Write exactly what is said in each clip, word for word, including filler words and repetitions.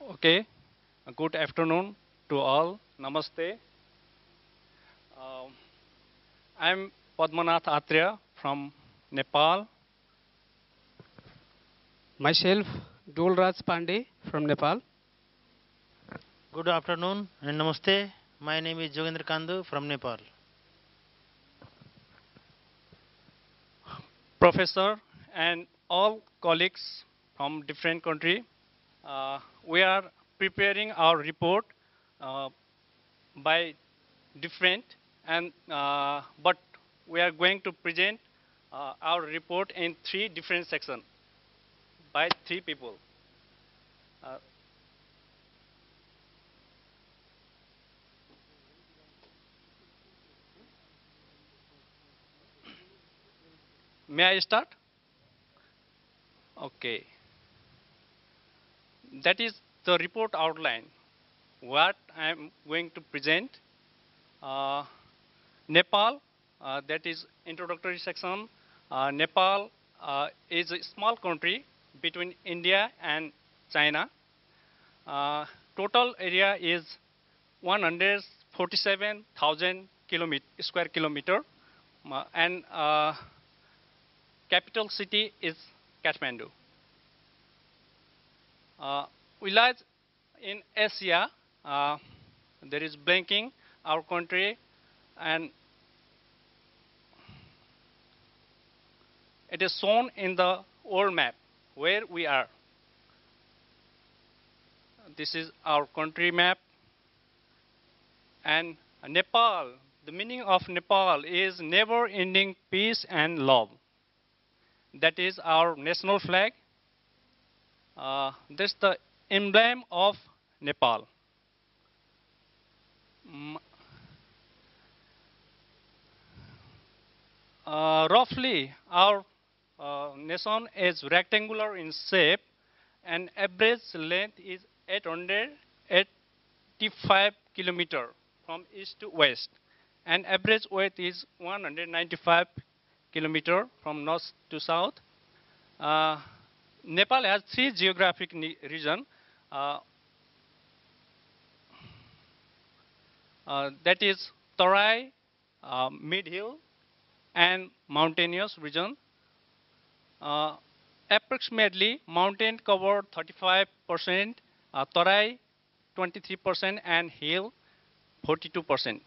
Okay, a good afternoon to all. Namaste. Um, I'm Padmanath Atreya from Nepal. Myself, Dulraj Pandey from Nepal. Good afternoon and namaste. My name is Jogendra Kandu from Nepal. Professor and all colleagues from different country. Uh, we are preparing our report uh, by different and uh, but we are going to present uh, our report in three different sections by three people. Uh, may I start? Okay. That is the report outline. What I am going to present. Uh, Nepal, uh, that is introductory section. Uh, Nepal uh, is a small country between India and China. Uh, total area is one hundred forty-seven thousand square kilometer, uh, and uh, capital city is Kathmandu. Uh, village in Asia, uh, there is blanking our country, and it is shown in the old map where we are. This is our country map, and Nepal. The meaning of Nepal is never-ending peace and love. That is our national flag. Uh, this is the emblem of Nepal. Mm, Uh, roughly, our uh, nation is rectangular in shape, and average length is eight hundred eighty-five kilometer from east to west, and average width is one hundred ninety-five kilometer from north to south. Uh, Nepal has three geographic regions. Uh, uh, that is Tarai, uh, mid-hill, and mountainous region. Uh, approximately mountain cover thirty-five percent, uh, Tarai twenty-three percent, and hill forty-two percent.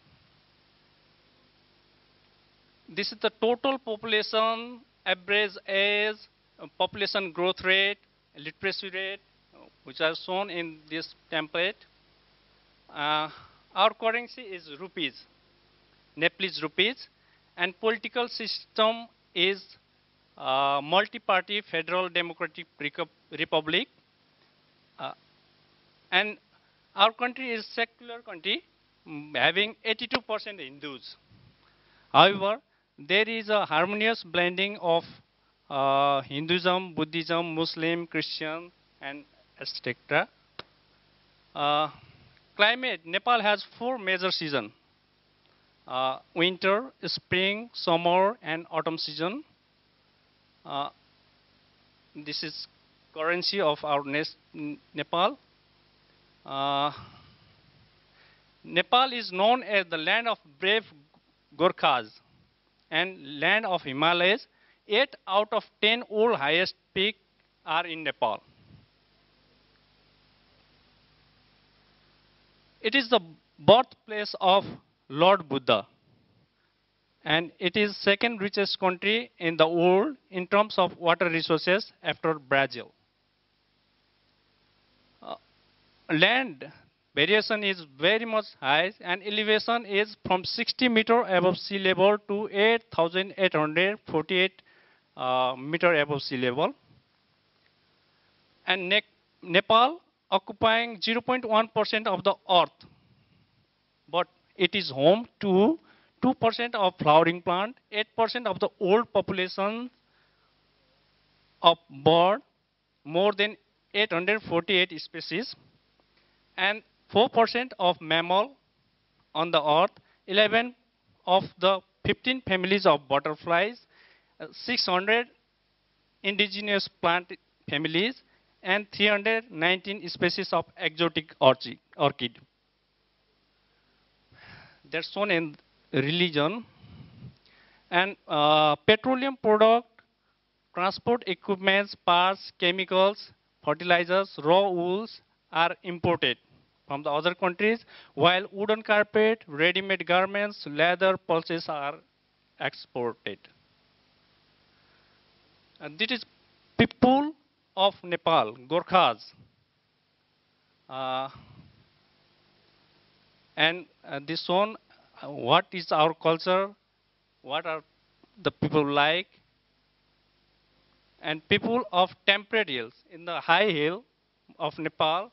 This is the total population, average age, uh, population growth rate, literacy rate, uh, which are shown in this template. Uh, our currency is rupees, Nepalese rupees, and political system is uh, multi-party federal democratic republic, uh, and our country is secular country, mm, having eighty-two percent Hindus. However, there is a harmonious blending of uh, Hinduism, Buddhism, Muslim, Christian, and et cetera. Uh, climate: Nepal has four major seasons: uh, winter, spring, summer, and autumn season. Uh, this is currency of our Nepal. Uh, Nepal is known as the land of brave Gorkhas and land of Himalayas. Eight out of ten world highest peaks are in Nepal. It is the birthplace of Lord Buddha, and it is second richest country in the world in terms of water resources after Brazil. Uh, land variation is very much high, and elevation is from sixty meter above sea level to eight thousand eight hundred forty-eight uh, meter above sea level. And ne Nepal occupying zero point one percent of the earth, but it is home to two percent of flowering plant, eight percent of the old population of bird, more than eight hundred forty-eight species, and four percent of mammal on the earth, eleven of the fifteen families of butterflies, uh, six hundred indigenous plant families, and three hundred nineteen species of exotic orchid. orchid. That's shown in religion. And uh, petroleum product, transport equipments, parts, chemicals, fertilizers, raw wools are imported from the other countries, while wooden carpet, ready-made garments, leather, pulses are exported. And this is people of Nepal, Gorkhas. Uh, and uh, this shown uh, what is our culture, what are the people like, and people of temperate hills in the high hill of Nepal.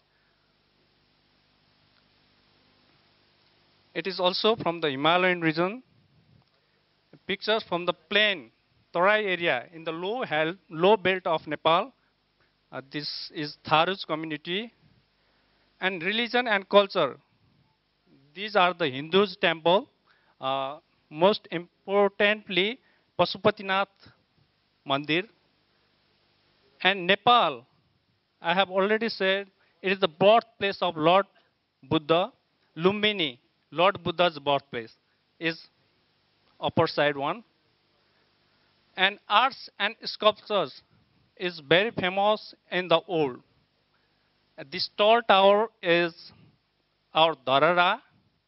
It is also from the Himalayan region. Pictures from the plain, Tarai area in the low, hell, low belt of Nepal. Uh, this is Tharu's community. And religion and culture. These are the Hindus' temple. Uh, most importantly, Pasupatinath Mandir. And Nepal, I have already said, it is the birthplace of Lord Buddha. Lumbini, Lord Buddha's birthplace, is upper side one. And arts and sculptures is very famous in the old. This tall tower is our Darara,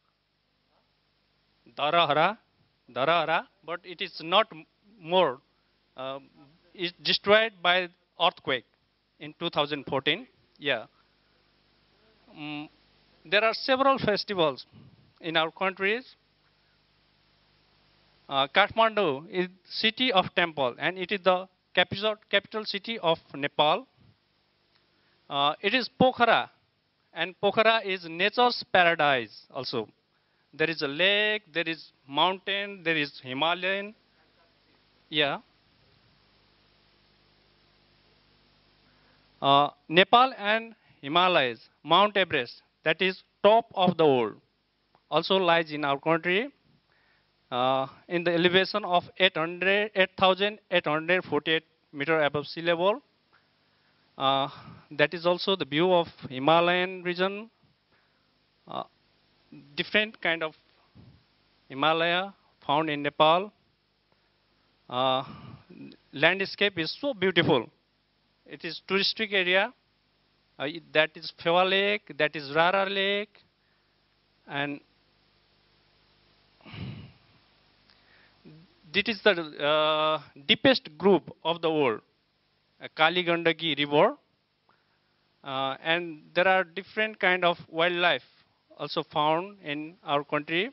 Darahara, Darahara, but it is not more. Uh, it's destroyed by earthquake in two thousand fourteen. Yeah. Um, there are several festivals in our countries. Uh, Kathmandu is city of temple, and it is the capital, capital city of Nepal. Uh, it is Pokhara, and Pokhara is nature's paradise also. There is a lake, there is mountain, there is Himalayan. Yeah. Uh, Nepal and Himalayas, Mount Everest, that is top of the world, also lies in our country. Uh, in the elevation of eight thousand eight hundred forty-eight meter above sea level. Uh, that is also the view of Himalayan region. Uh, different kind of Himalaya found in Nepal. Uh, landscape is so beautiful. It is touristic area. Uh, that is Phewa Lake, that is Rara Lake, and this is the uh, deepest group of the world, uh, Kali Gandaki River. Uh, and there are different kind of wildlife also found in our country.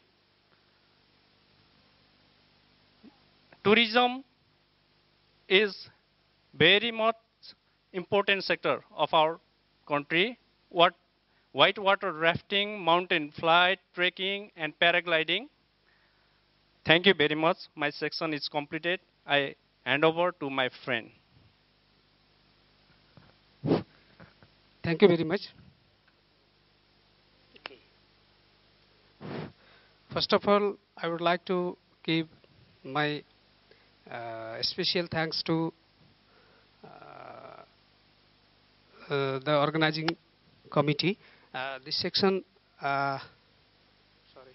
Tourism is very much important sector of our country. What whitewater rafting, mountain flight, trekking, and paragliding. Thank you very much. My section is completed. I hand over to my friend. Thank you very much. First of all, I would like to give my uh, special thanks to uh, uh, the organizing committee. Uh, this section, uh, sorry.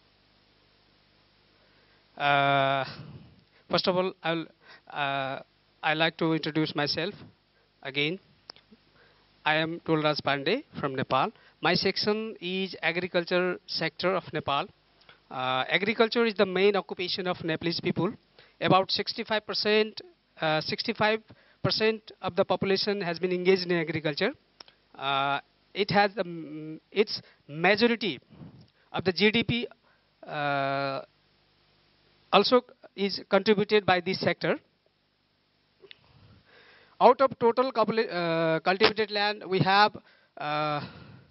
Uh, first of all, I'll uh, I like to introduce myself again. I am Tulraj Pandey from Nepal. My section is agriculture sector of Nepal. Uh, agriculture is the main occupation of Nepalese people. About sixty-five percent, uh, sixty-five percent of the population has been engaged in agriculture. Uh, it has um, its majority of the G D P uh, also is contributed by this sector. Out of total uh, cultivated land, we have uh,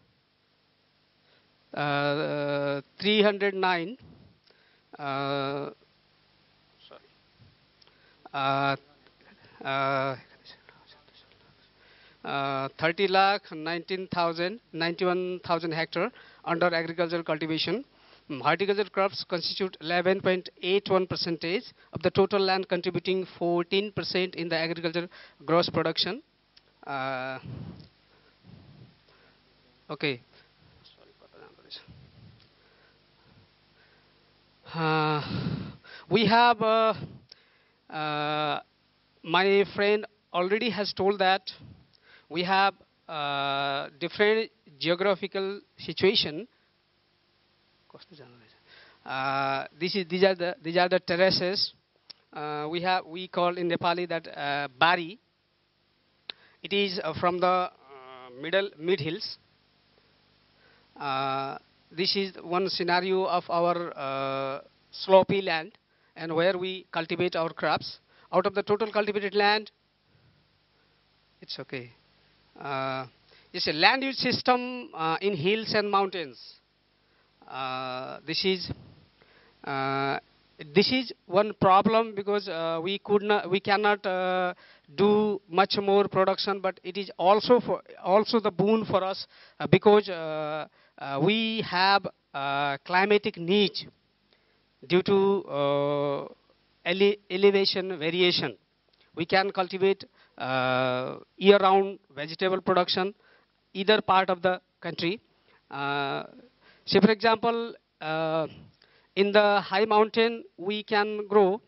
uh, three hundred nine. Uh, sorry. Uh, uh, uh, thirty lakh nineteen thousand ninety-one thousand hectare under agricultural cultivation. Um, horticultural crops constitute eleven point eight one percentage of the total land, contributing fourteen percent in the agricultural gross production. Uh, okay. Uh, we have, uh, uh, my friend already has told that we have uh, different geographical situation. Uh, this is, these are the these are the terraces. Uh, we have we call in Nepali that uh, bari. It is uh, from the uh, middle mid hills. Uh, this is one scenario of our uh, slopy land and where we cultivate our crops. Out of the total cultivated land, it's okay. Uh, it's a land use system uh, in hills and mountains. Uh, this is uh, this is one problem because uh, we could not, we cannot uh, do much more production, but it is also for also the boon for us uh, because uh, uh, we have uh, climatic niche due to uh, ele elevation variation. We can cultivate uh, year-round vegetable production either part of the country. Uh, say for example, uh, in the high mountain we can grow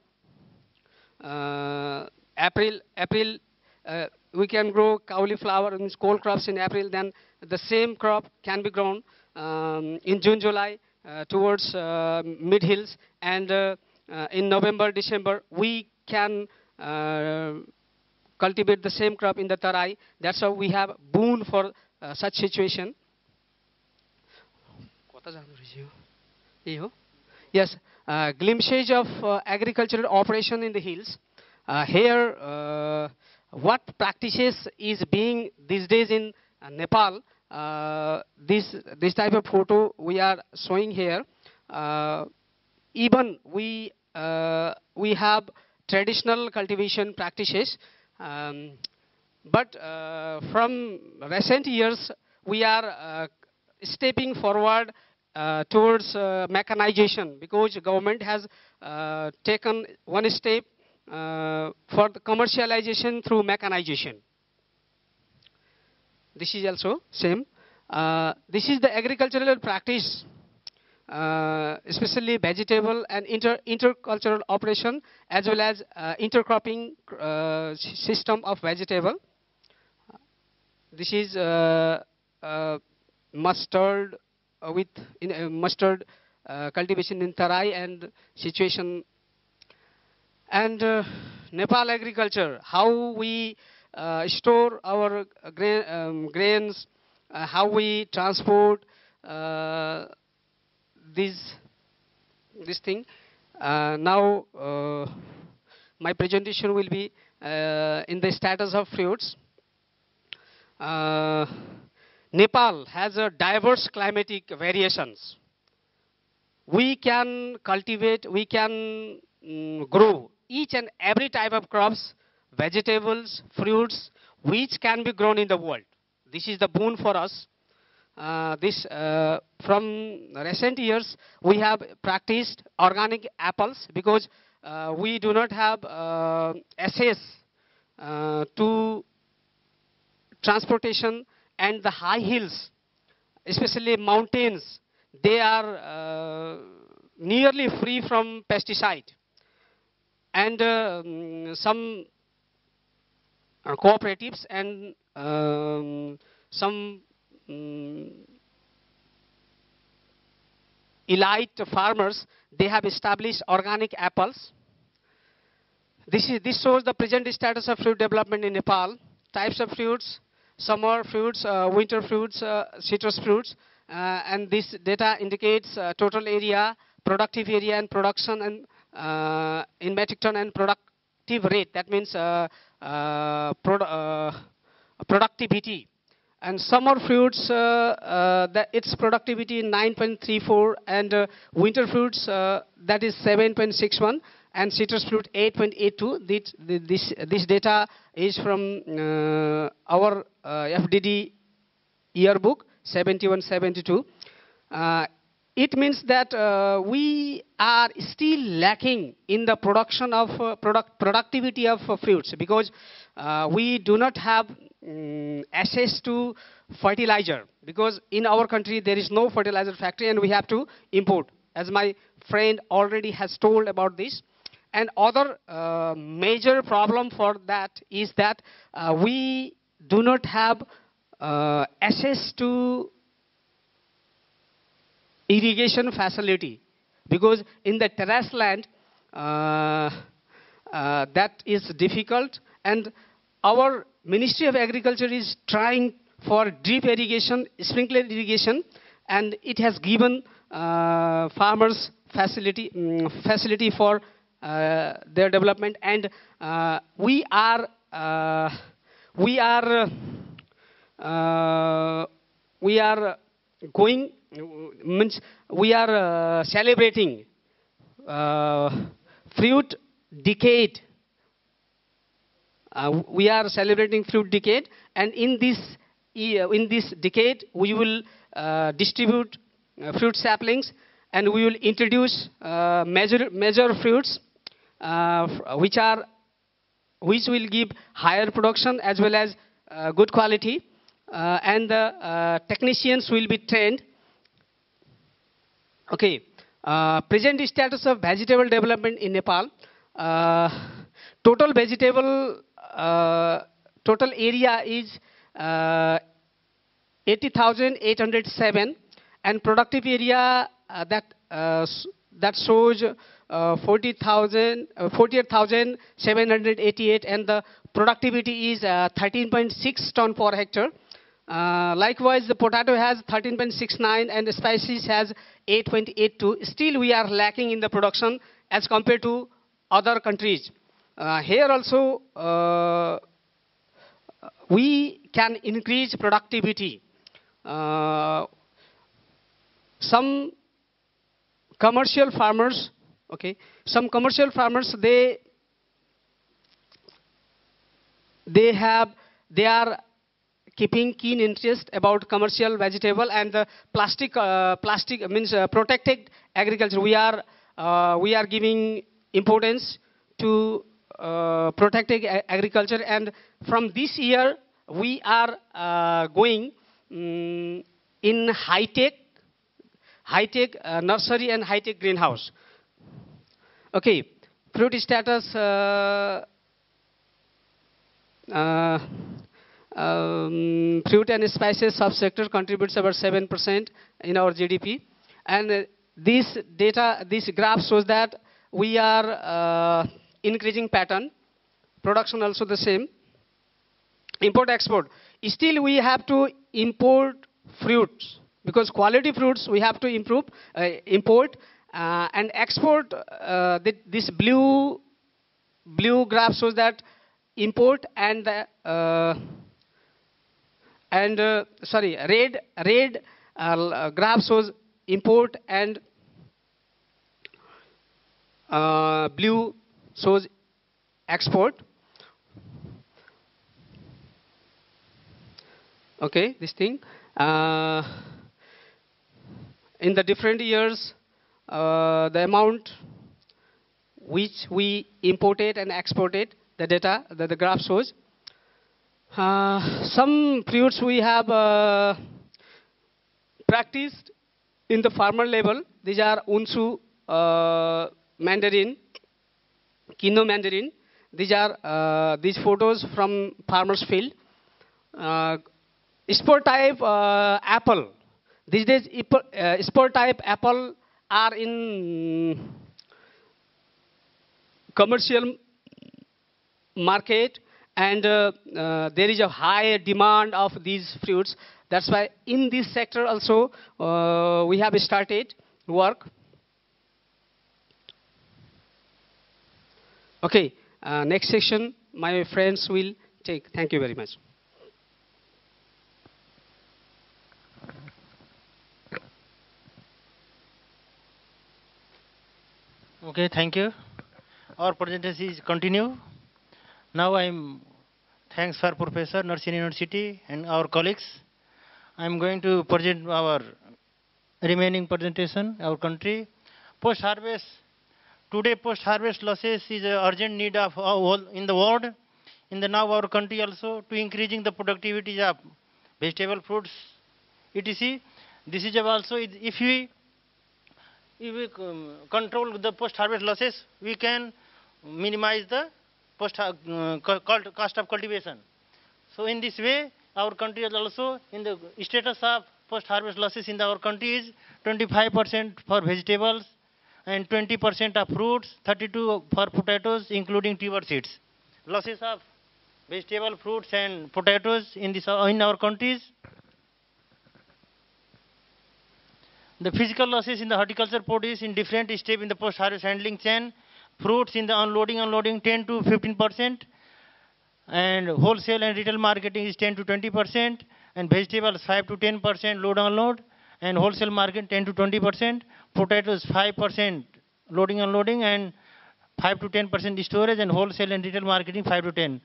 uh, April, April uh, we can grow cauliflower and cold crops in April, then the same crop can be grown um, in June, July uh, towards uh, mid hills, and uh, uh, in November, December we can uh, cultivate the same crop in the Tarai. That's how we have boon for uh, such situation. Yes, uh, glimpses of uh, agricultural operation in the hills. Uh, here, uh, what practices is being these days in uh, Nepal? Uh, this this type of photo we are showing here. Uh, even we uh, we have traditional cultivation practices, um, but uh, from recent years we are uh, stepping forward uh, towards uh, mechanization because government has uh, taken one step uh, for the commercialization through mechanization. This is also same. Uh, this is the agricultural practice, uh, especially vegetable and inter intercultural operation as well as uh, intercropping uh, system of vegetable. This is uh, uh, mustard uh, with in, uh, mustard uh, cultivation in Tarai and situation. And uh, Nepal agriculture, how we uh, store our grain, um, grains, uh, how we transport uh, this this thing. Uh, now uh, my presentation will be uh, in the status of fruits. Uh, Nepal has a diverse climatic variations. We can cultivate, we can mm, grow each and every type of crops, vegetables, fruits, which can be grown in the world. This is the boon for us. Uh, this uh, from recent years we have practiced organic apples because uh, we do not have uh, access uh, to transportation, and the high hills, especially mountains, they are uh, nearly free from pesticide. And uh, um, some uh, cooperatives and um, some um, elite farmers, they have established organic apples. This is this shows the present status of fruit development in Nepal. Types of fruits: summer fruits, uh, winter fruits, uh, citrus fruits, uh, and this data indicates uh, total area, productive area, and production, and uh, in metric ton and productive rate. That means uh, uh, produ uh, productivity. And summer fruits, uh, uh, that its productivity nine point three four, and uh, winter fruits uh, that is seven point six one, and citrus fruit eight point eight two. This, this, this data is from uh, our uh, F D D yearbook seventy-one seventy-two. Uh, it means that uh, we are still lacking in the production of uh, product productivity of uh, fruits because uh, we do not have mm, access to fertilizer, because in our country there is no fertilizer factory and we have to import, as my friend already has told about this. And other uh, major problem for that is that uh, we do not have uh, access to irrigation facility, because in the terrace land uh, uh, that is difficult, and our Ministry of Agriculture is trying for drip irrigation, sprinkler irrigation, and it has given uh, farmers facility um, facility for uh, their development, and uh, we are uh, we are uh, we are going means we are uh, celebrating uh, fruit decade. Uh, we are celebrating fruit decade, and in this year, in this decade, we will uh, distribute uh, fruit saplings, and we will introduce uh, major major fruits, uh, which are which will give higher production as well as uh, good quality, uh, and the uh, technicians will be trained. Okay, uh, present status of vegetable development in Nepal. Uh, total vegetable uh, total area is uh, eighty thousand eight hundred seven, and productive area uh, that uh, that shows uh, forty thousand uh, forty-eight thousand seven hundred eighty-eight, and the productivity is uh, thirteen point six ton per hectare. Uh, likewise, the potato has thirteen point six nine and the spices has eight point eight two. Still, we are lacking in the production as compared to other countries. Uh, here also, uh, we can increase productivity. Uh, some commercial farmers, okay, some commercial farmers, they they have they are keeping keen interest about commercial vegetable and the plastic uh, plastic means uh, protected agriculture. We are uh, we are giving importance to uh, protected agriculture, and from this year we are uh, going um, in high tech high tech uh, nursery and high tech greenhouse. Okay, fruit status. Uh, uh, Um, fruit and spices subsector contributes about seven percent in our G D P, and uh, this data, this graph shows that we are uh, increasing pattern. Production also the same. Import export. Still we have to import fruits, because quality fruits we have to improve uh, import uh, and export. Uh, this blue blue graph shows that import and the uh, and uh, sorry, red red uh, graph shows import, and uh, blue shows export. Okay, this thing. Uh, in the different years, uh, the amount which we imported and exported, the data that the graph shows. Uh, some fruits we have uh, practiced in the farmer level. These are unsu, uh, mandarin, kino mandarin. These are uh, these photos from farmers' field. Uh, sport type uh, apple. These days, uh, sport type apple are in commercial market. And uh, uh, there is a high demand of these fruits. That's why in this sector also uh, we have started work. Okay, uh, next section my friends will take. Thank you very much. Okay, thank you. Our presentation is continue. Now I'm thanks for Professor Naresuan University and our colleagues. I'm going to present our remaining presentation, our country. Post-harvest. Today post-harvest losses is an urgent need of all in the world. in the now our country also to increasing the productivity of vegetable, fruits, et cetera. This is also, if we, if we um, control the post-harvest losses, we can minimize the post uh, cost of cultivation. So in this way, our country is also in the status of post-harvest losses in our country is twenty-five percent for vegetables and twenty percent of fruits, thirty-two for potatoes, including tuber seeds. Losses of vegetable, fruits, and potatoes in this in our countries. The physical losses in the horticulture produce in different steps in the post-harvest handling chain. Fruits in the unloading, unloading ten to fifteen percent, and wholesale and retail marketing is ten to twenty percent, and vegetables five to ten percent load unload, and wholesale market ten to twenty percent, potatoes five percent loading unloading, and five to ten percent storage, and wholesale and retail marketing five to ten.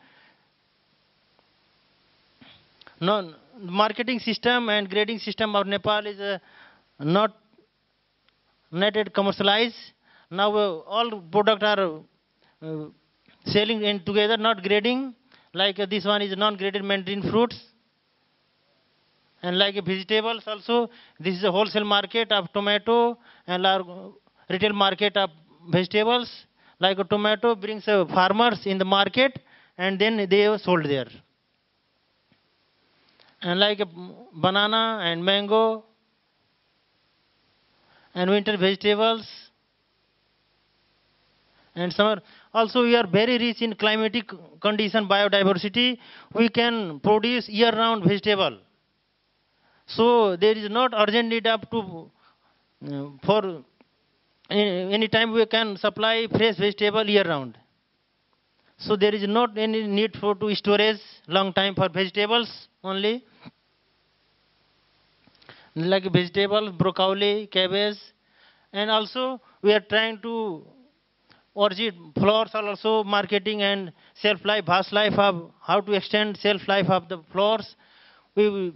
No, marketing system and grading system of Nepal is uh, not not yet commercialized. Now uh, all products are uh, selling in together, not grading. Like uh, this one is non-graded mandarin fruits. And like uh, vegetables also, this is a wholesale market of tomato and our retail market of vegetables. Like a tomato brings uh, farmers in the market and then they are sold there. And like a banana and mango and winter vegetables and summer. Also, we are very rich in climatic condition biodiversity. We can produce year-round vegetable. So there is not urgent need up to uh, for any time we can supply fresh vegetable year-round. So there is not any need for to storage long time for vegetables only. Like vegetables, broccoli, cabbage, and also we are trying to orchid flowers are also marketing and shelf life, past life of how to extend shelf life of the flowers. We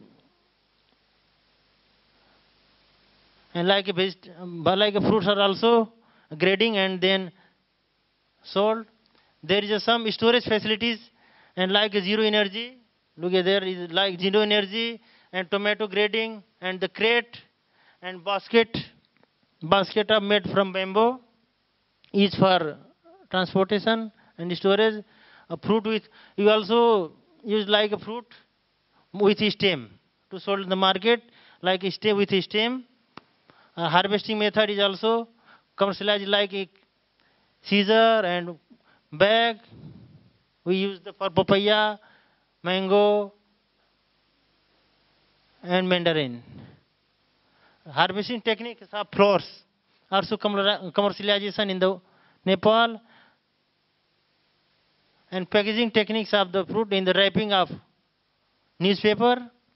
and like a veg, like a fruits are also grading and then sold. There is a some storage facilities and like a zero energy. Look at there is like zero energy and tomato grading and the crate and basket. Basket are made from bamboo. Is for transportation and storage. A fruit with, you also use like a fruit with a stem to sold in the market, like a stem with a stem. Uh, harvesting method is also commercialized like a scissor and bag. We use the for papaya, mango, and mandarin. Harvesting techniques of flowers. Also commercialization in the Nepal, and packaging techniques of the fruit in the wrapping of newspaper.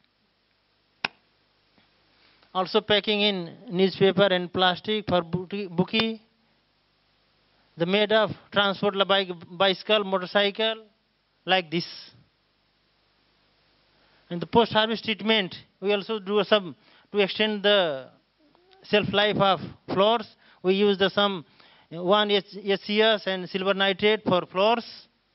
Also packing in newspaper and plastic for bookie. The made of transport like bicycle, motorcycle, like this. And the post-harvest treatment, we also do some to extend the shelf life of flowers. We use the some one H C S and silver nitrate for flowers.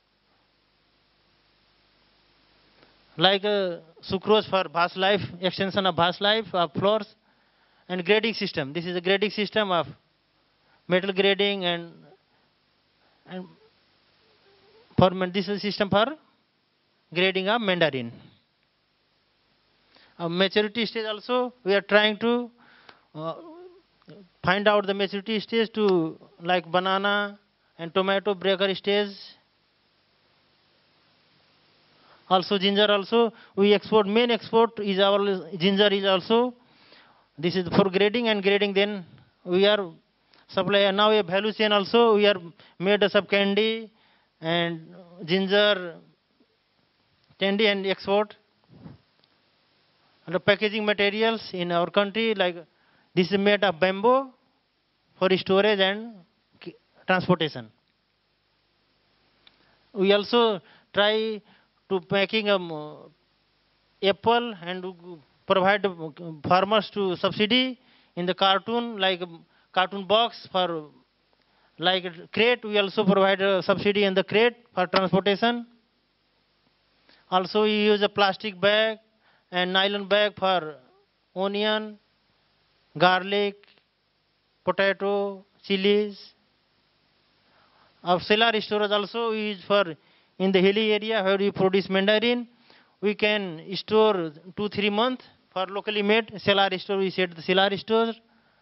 Like uh, sucrose for past life, extension of past life of flowers. And grading system. This is a grading system of metal grading and and for this is a system for grading of mandarin. Uh, maturity stage also we are trying to uh, find out the maturity stage to like banana and tomato breaker stage. Also ginger also we export, main export is our ginger is also. This is for grading and grading, then we are supply now a value chain also. We are made a sub candy and ginger candy and export. And the packaging materials in our country, like this is made of bamboo for storage and transportation. We also try to packing um, apple and provide farmers to subsidy in the cartoon, like cartoon box for like crate. We also provide a subsidy in the crate for transportation. Also, we use a plastic bag and nylon bag for onion, garlic, potato, chilies. Our cellar storage also we use for in the hilly area where we produce mandarin. We can store two three months for locally made cellar store. We set the cellar store.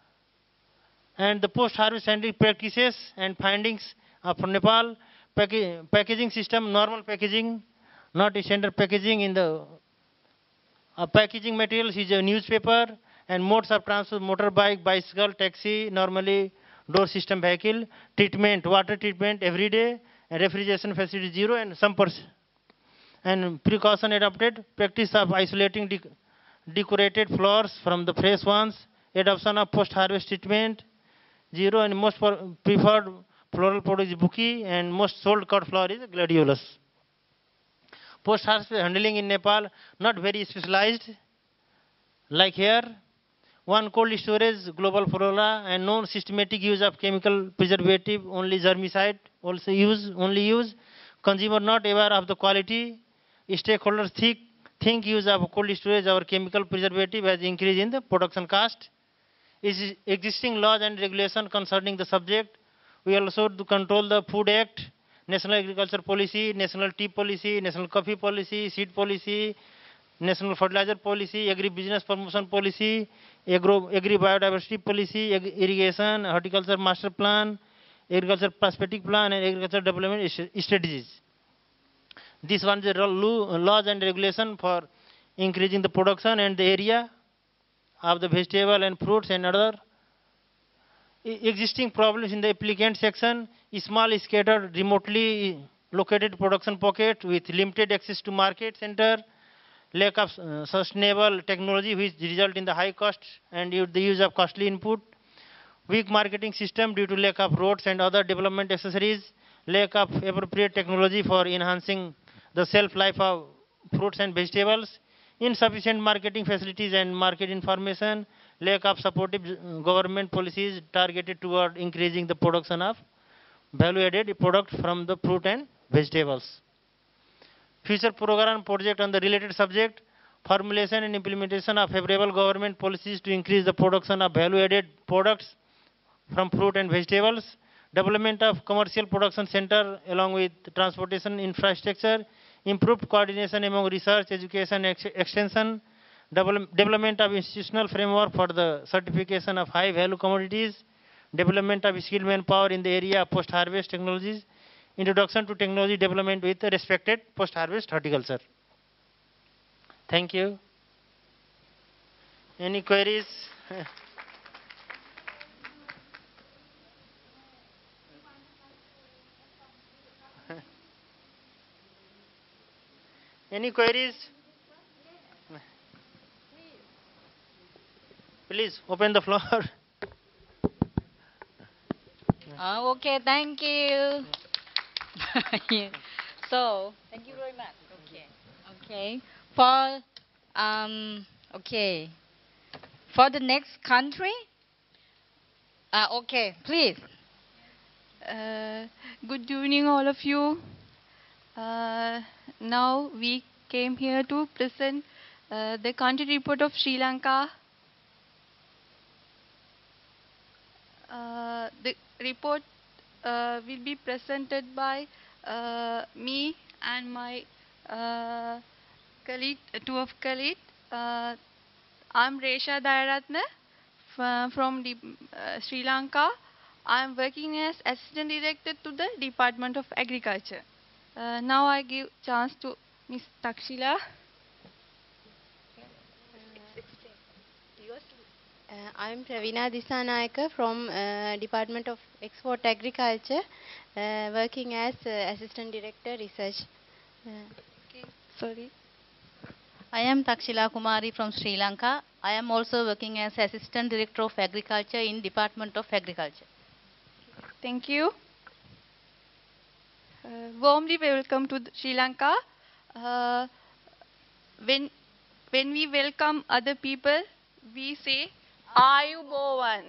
And the post-harvest scientific practices and findings uh, from Nepal. Packa packaging system, normal packaging, not a standard packaging. In the uh, packaging materials is a newspaper and modes of transport, motorbike, bicycle, taxi, normally door system vehicle, treatment, water treatment every day, and refrigeration facility zero, and some percent. And precaution adopted, practice of isolating de decorated flowers from the fresh ones, adoption of post-harvest treatment, zero, and most preferred floral product is bouquet, and most sold cut flower is gladiolus. Post-harvest handling in Nepal, not very specialized, like here. One cold storage, global flora, and no systematic use of chemical preservative, only germicide, also use, only use. Consumer not aware of the quality. Stakeholders think, think use of cold storage or chemical preservative has increased in the production cost. Is existing laws and regulation concerning the subject. We also do control the Food Act, National Agriculture Policy, National Tea Policy, National Coffee Policy, Seed Policy, National Fertilizer Policy, Agri-Business Promotion Policy, Agro, Agri-Biodiversity Policy, Ag Irrigation, Horticulture Master Plan, Agriculture Prospective Plan, and Agriculture Development Strategies. This one is the laws and regulation for increasing the production and the area of the vegetable and fruits and other. Existing problems in the applicant section, small scattered remotely located production pocket with limited access to market center, lack of uh, sustainable technology which result in the high cost and the use of costly input, weak marketing system due to lack of roads and other development accessories, lack of appropriate technology for enhancing the shelf life of fruits and vegetables, insufficient marketing facilities and market information, lack of supportive government policies targeted toward increasing the production of value-added product from the fruit and vegetables. Future program project on the related subject, formulation and implementation of favorable government policies to increase the production of value-added products from fruit and vegetables, development of commercial production center along with transportation infrastructure, improved coordination among research, education, ex extension, develop, development of institutional framework for the certification of high-value commodities, development of skilled manpower in the area of post-harvest technologies, introduction to technology development with respected post-harvest horticulture. Thank you. Any queries? Any queries? Please open the floor. Uh, okay, thank you. So, thank you very much. Okay. Okay. For um okay. For the next country? Uh, okay, please. Uh, good evening, all of you. Uh, now we came here to present uh, the country report of Sri Lanka. Uh, the report uh, will be presented by uh, me and my uh, colleague, two of colleagues. Uh, I'm Resha Dayaratne from the, uh, Sri Lanka. I'm working as Assistant Director to the Department of Agriculture. Uh, now I give chance to Miss Takshila. Uh, I am Pravina Disanayaka from uh, Department of Export Agriculture, uh, working as uh, Assistant Director Research. Uh, Okay, sorry. I am Takshila Kumari from Sri Lanka. I am also working as Assistant Director of Agriculture in Department of Agriculture. Thank you. Uh, warmly welcome to Sri Lanka. Uh, when, when we welcome other people, we say, Ayubowan.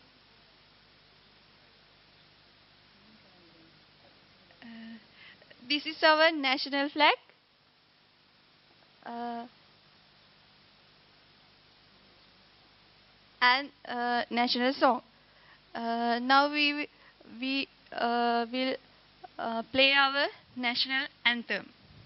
Uh, this is our national flag. Uh, and uh, national song. Uh, now we we uh, will uh, play our national anthem.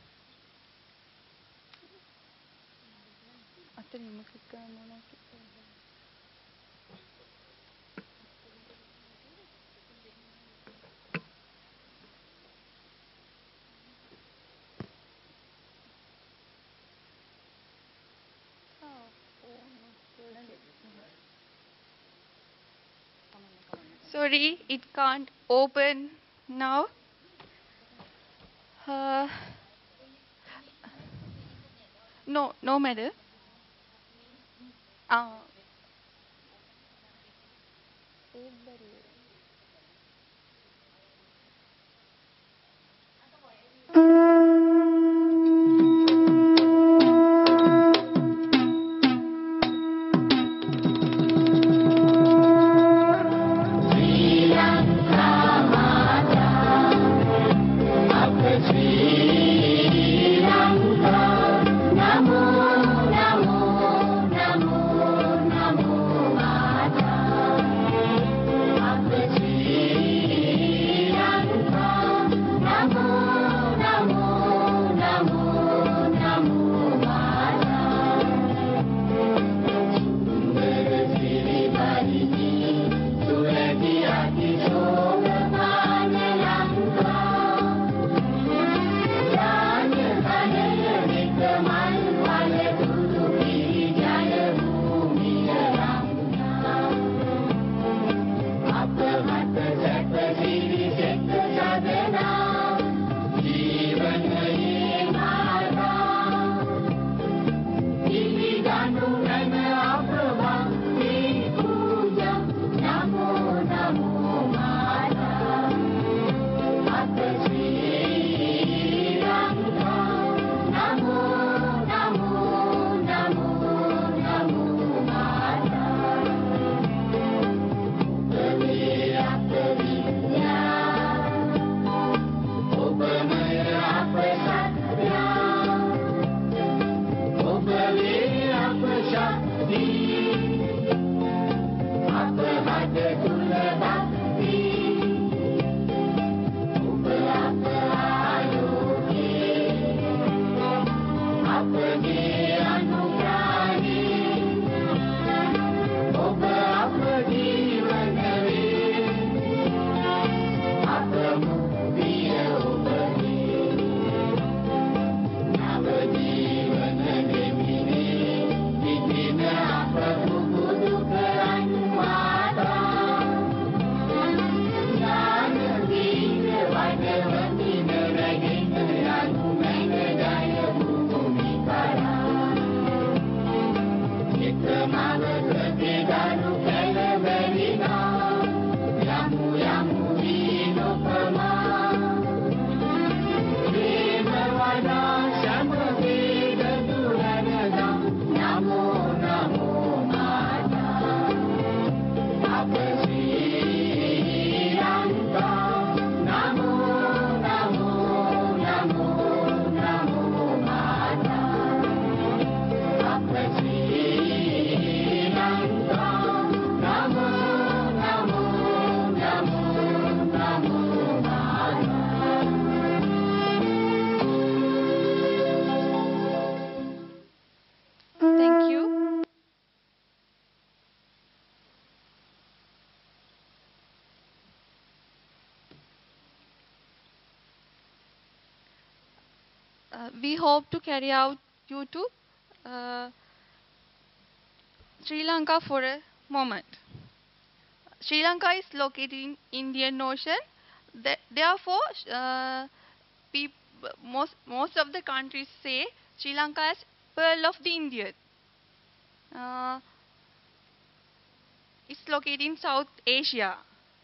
Sorry, it can't open now. Uh, no, no matter. Uh, thank you. Uh, we hope to carry out you to uh, Sri Lanka for a moment. Sri Lanka is located in Indian Ocean. Th- therefore, uh, peop- most most of the countries say Sri Lanka as Pearl of the Indian. Uh, it's located in South Asia.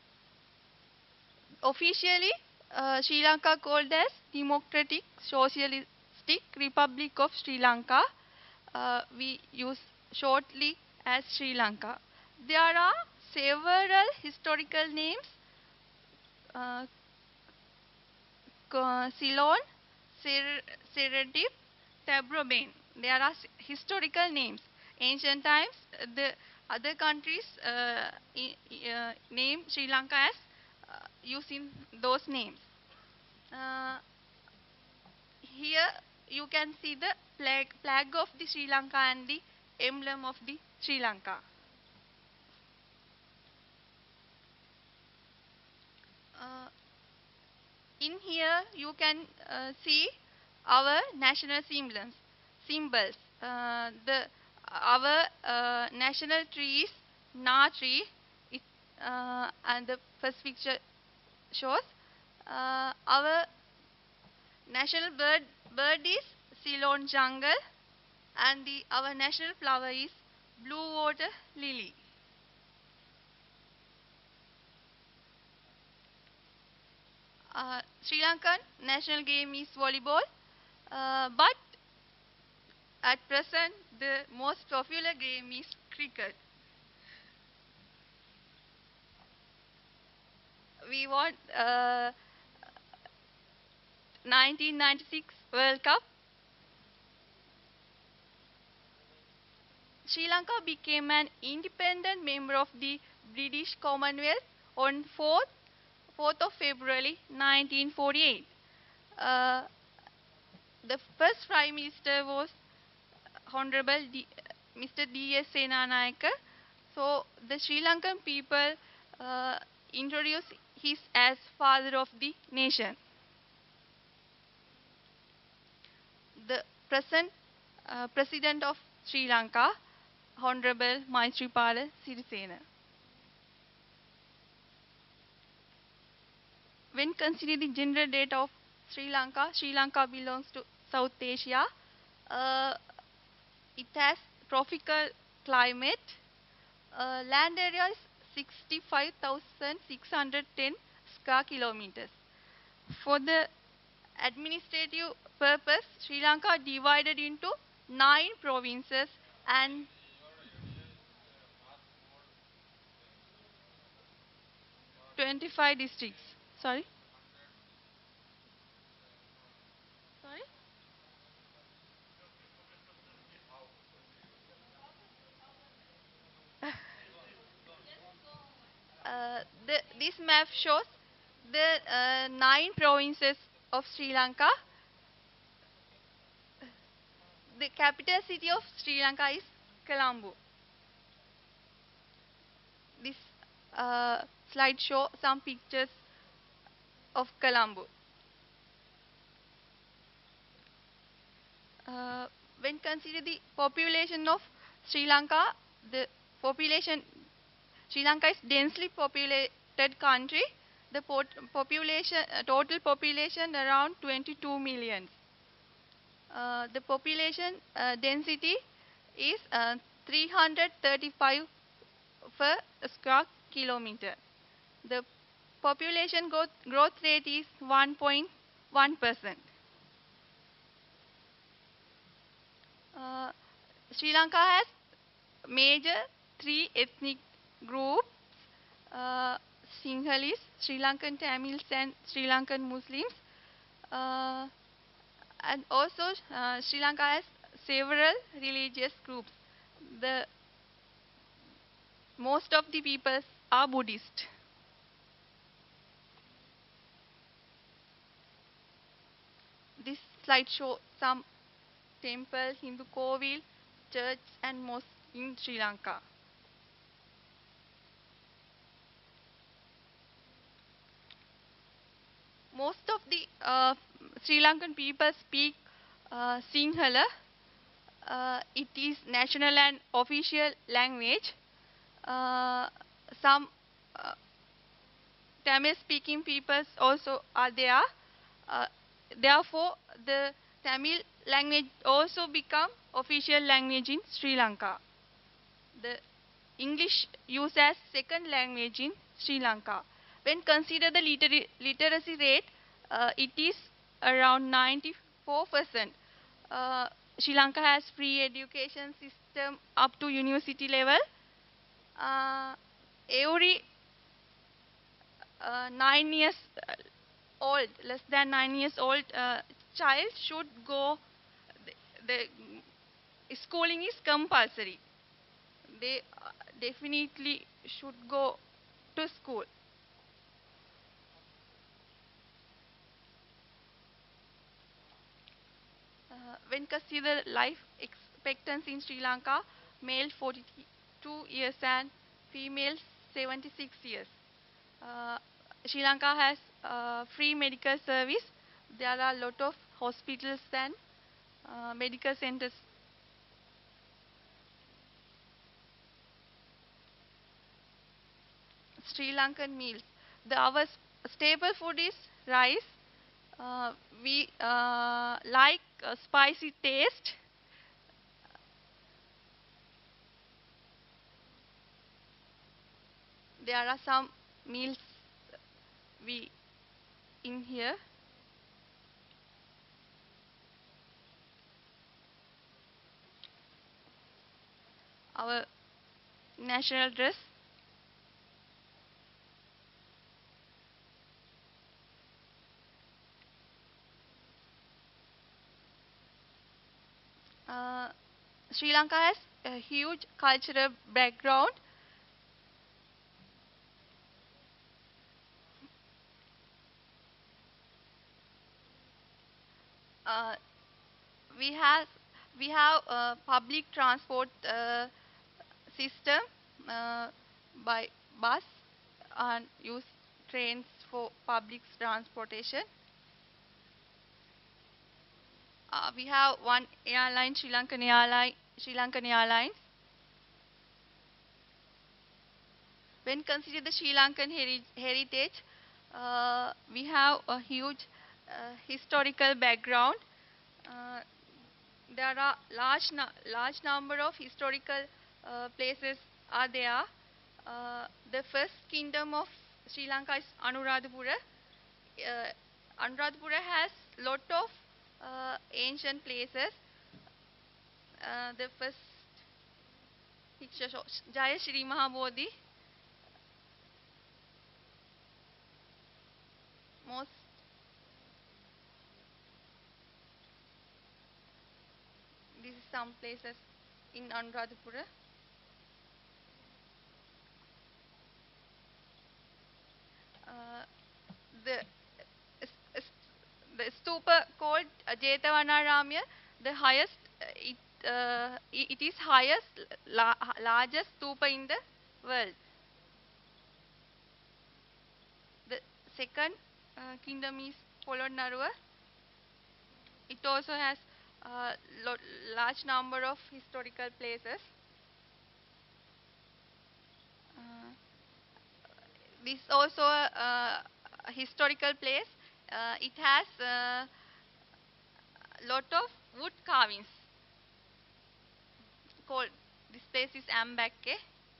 Officially, uh, Sri Lanka called as Democratic Socialistic Republic of Sri Lanka. Uh, we use shortly as Sri Lanka. There are several historical names uh, uh, Ceylon, Serendip, Taprobane. There are historical names. Ancient times, uh, the other countries uh, I, uh, name Sri Lanka as uh, using those names. Uh, here you can see the flag, flag of the Sri Lanka and the emblem of the Sri Lanka. Uh, in here you can uh, see our national symbols. Symbols. Uh, the our uh, national tree is Na tree. It, uh, and the first picture shows uh, our national bird bird is Ceylon jungle, and the our national flower is blue water lily. Uh, Sri Lankan national game is volleyball, uh, but at present the most popular game is cricket. We won uh, nineteen ninety-six World Cup. Sri Lanka became an independent member of the British Commonwealth on fourth of February nineteen forty-eight. Uh, the first Prime Minister was Honorable D, Mister D S Senanayake. So the Sri Lankan people uh, introduced him as father of the nation. The present uh, President of Sri Lanka, Honorable Maithripala Sirisena. When considering the general data of Sri Lanka, Sri Lanka belongs to South Asia. Uh, it has tropical climate. Uh, land area is sixty-five thousand six hundred ten square kilometers. For the administrative purpose, Sri Lanka divided into nine provinces and twenty-five districts. Sorry? Sorry? Uh, the, this map shows the uh, nine provinces of Sri Lanka. The capital city of Sri Lanka is Colombo. This uh, slide shows some pictures of Colombo. Uh, when consider the population of Sri Lanka, the population Sri Lanka is densely populated country. The population uh, total population around twenty-two million. Uh, the population uh, density is uh, three hundred thirty-five per square kilometer. The population growth, growth rate is one point one percent. Uh, Sri Lanka has major three ethnic groups, uh, Sinhalese, Sri Lankan Tamils and Sri Lankan Muslims. Uh, and also uh, Sri Lanka has several religious groups. The most of the people are Buddhist. This slide shows some temple, Hindu Kovil, church and mosque in Sri Lanka. Most of the uh, Sri Lankan people speak uh, Sinhala. Uh, it is national and official language. Uh, some uh, Tamil speaking peoples also are there. Uh, therefore, the Tamil language also become official language in Sri Lanka. The English used as second language in Sri Lanka. When consider the liter literacy rate, uh, it is around ninety-four percent. Uh, Sri Lanka has free education system up to university level. Uh, every uh, nine years old, less than nine years old uh, child should go, the, the schooling is compulsory. They uh, definitely should go to school. Uh, when consider life expectancy in Sri Lanka, male forty-two years and female seventy-six years. Uh, Sri Lanka has uh, free medical service. There are a lot of hospitals and uh, medical centers. Sri Lankan meals. The our staple food is rice. Uh, we uh, like uh, spicy taste. There are some meals we in here. Our national dress. Uh, Sri Lanka has a huge cultural background. Uh, we have we have a public transport uh, system uh, by bus and use trains for public transportation. Uh, we have one airline, Sri Lankan airline, Sri Lankan Airlines. When considered the Sri Lankan heri heritage, uh, we have a huge uh, historical background. Uh, there are large large number of historical uh, places are there. Uh, the first kingdom of Sri Lanka is Anuradhapura. Uh, Anuradhapura has lot of uh, ancient places. Uh, the first picture shows Jaya Shri Mahabodhi. Most this is some places in Anuradhapura. Uh, the the stupa called uh, Jetavanaramya, the highest uh, it uh, it is highest la largest stupa in the world. The second uh, kingdom is Polonnaruwa. It also has uh, large number of historical places. Uh, this also a, a historical place. Uh, it has a lot of wood carvings. Called this place is Ambakke.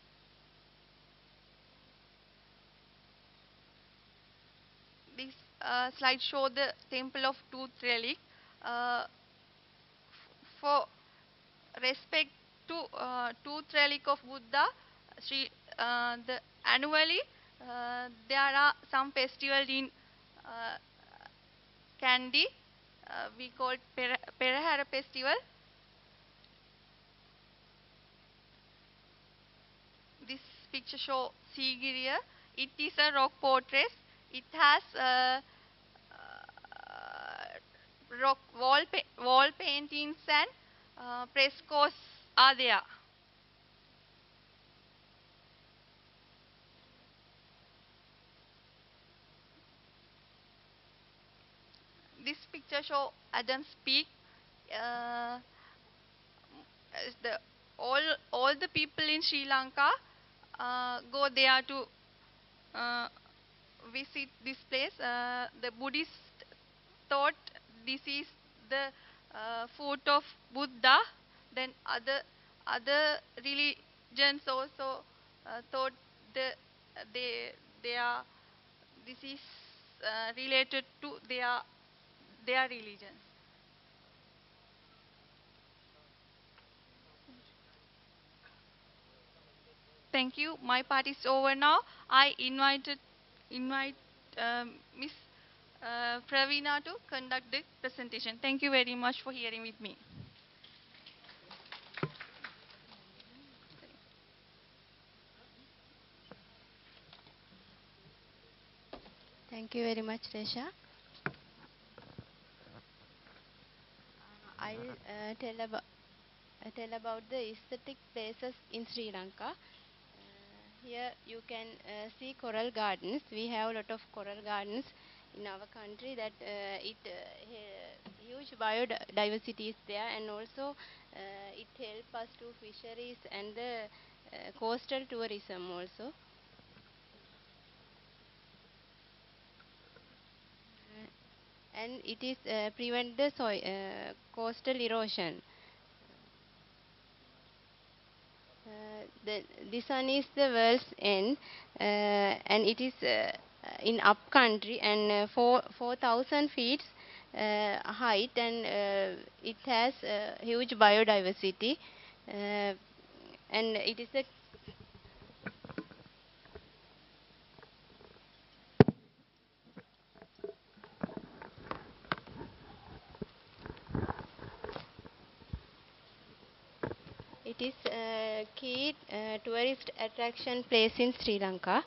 This uh, slide show the temple of tooth relic. Uh, for respect to uh, tooth relic of Buddha, Sri, uh, the annually uh, there are some festivals in uh, Kandy. Uh, we call it Pera, Perahara festival. This picture show Sigiriya. It is a rock portrait. It has uh, uh, rock wall pa wall paintings and uh, frescoes are there. This picture show Adam's Peak. Uh, the all all the people in Sri Lanka uh, go there to uh, visit this place. Uh, the Buddhist thought this is the uh, foot of Buddha. Then other other religions also uh, thought the they they are this is uh, related to their their religions. Thank you. My part is over now. I invited invite um, Miss uh, Pravina to conduct the presentation. Thank you very much for hearing with me. Thank you very much, Resha. I'll uh, tell about uh, tell about the aesthetic places in Sri Lanka. Uh, here you can uh, see coral gardens. We have a lot of coral gardens in our country. That uh, it uh, huge biodiversity is there, and also uh, it helps us to fisheries and the uh, coastal tourism also. And it is uh, prevent the soil, uh, coastal erosion. Uh, the, this one is the world's end, uh, and it is uh, in up country and uh, four four thousand feet uh, height, and uh, it has uh, huge biodiversity, uh, and it is a it is a key uh, tourist attraction place in Sri Lanka.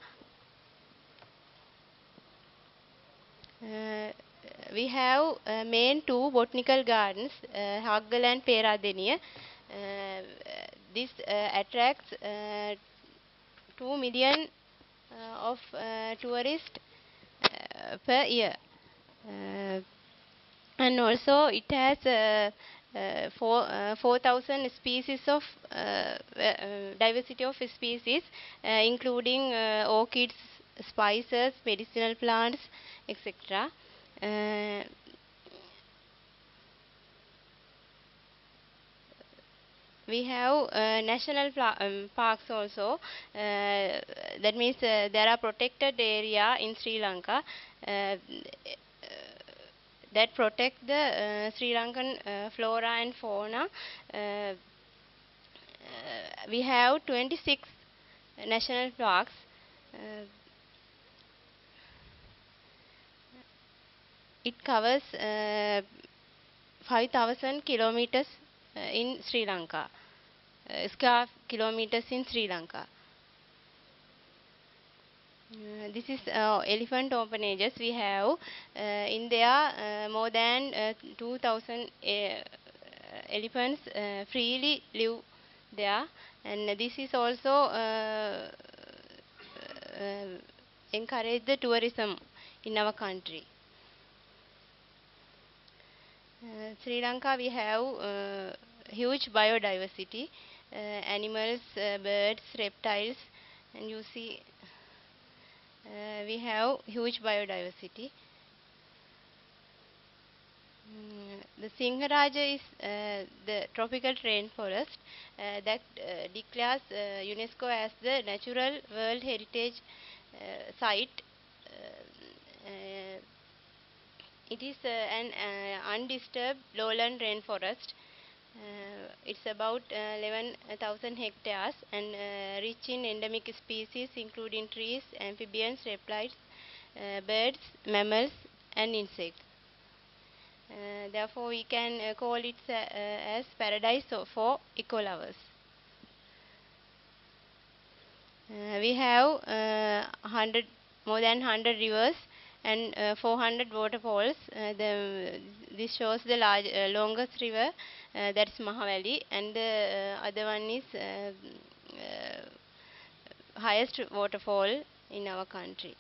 Uh, we have uh, main two botanical gardens, uh, Haggal and Peradeniya. Uh, this uh, attracts uh, two million uh, of uh, tourists uh, per year. Uh, and also it has uh, uh, four, uh, four thousand species of uh, uh, diversity of species, uh, including uh, orchids, spices, medicinal plants, et cetera. Uh, we have uh, national um, parks also. Uh, that means uh, there are protected area in Sri Lanka uh, that protect the uh, Sri Lankan uh, flora and fauna. Uh, uh, we have twenty-six national parks. Uh, it covers uh, five thousand kilometers uh, in Sri Lanka, uh, square kilometers in Sri Lanka. Uh, this is uh, elephant orphanages. We have uh, in there uh, more than uh, two thousand uh, elephants uh, freely live there, and this is also uh, uh, encourage the tourism in our country. Uh, Sri Lanka, we have uh, huge biodiversity, uh, animals, uh, birds, reptiles, and you see uh, we have huge biodiversity. Mm, the Sinharaja is uh, the tropical rainforest uh, that uh, declares uh, UNESCO as the Natural World Heritage uh, Site. Uh, uh, it is uh, an uh, undisturbed lowland rainforest. Uh, it's about uh, eleven thousand hectares and uh, rich in endemic species including trees, amphibians, reptiles, uh, birds, mammals, and insects. Uh, therefore, we can uh, call it uh, uh, as paradise for eco-lovers. Uh, we have uh, one hundred, more than one hundred rivers and uh, four hundred waterfalls. Uh, the, this shows the large, uh, longest river, uh, that's Mahavali, and the uh, other one is uh, uh, highest waterfall in our country.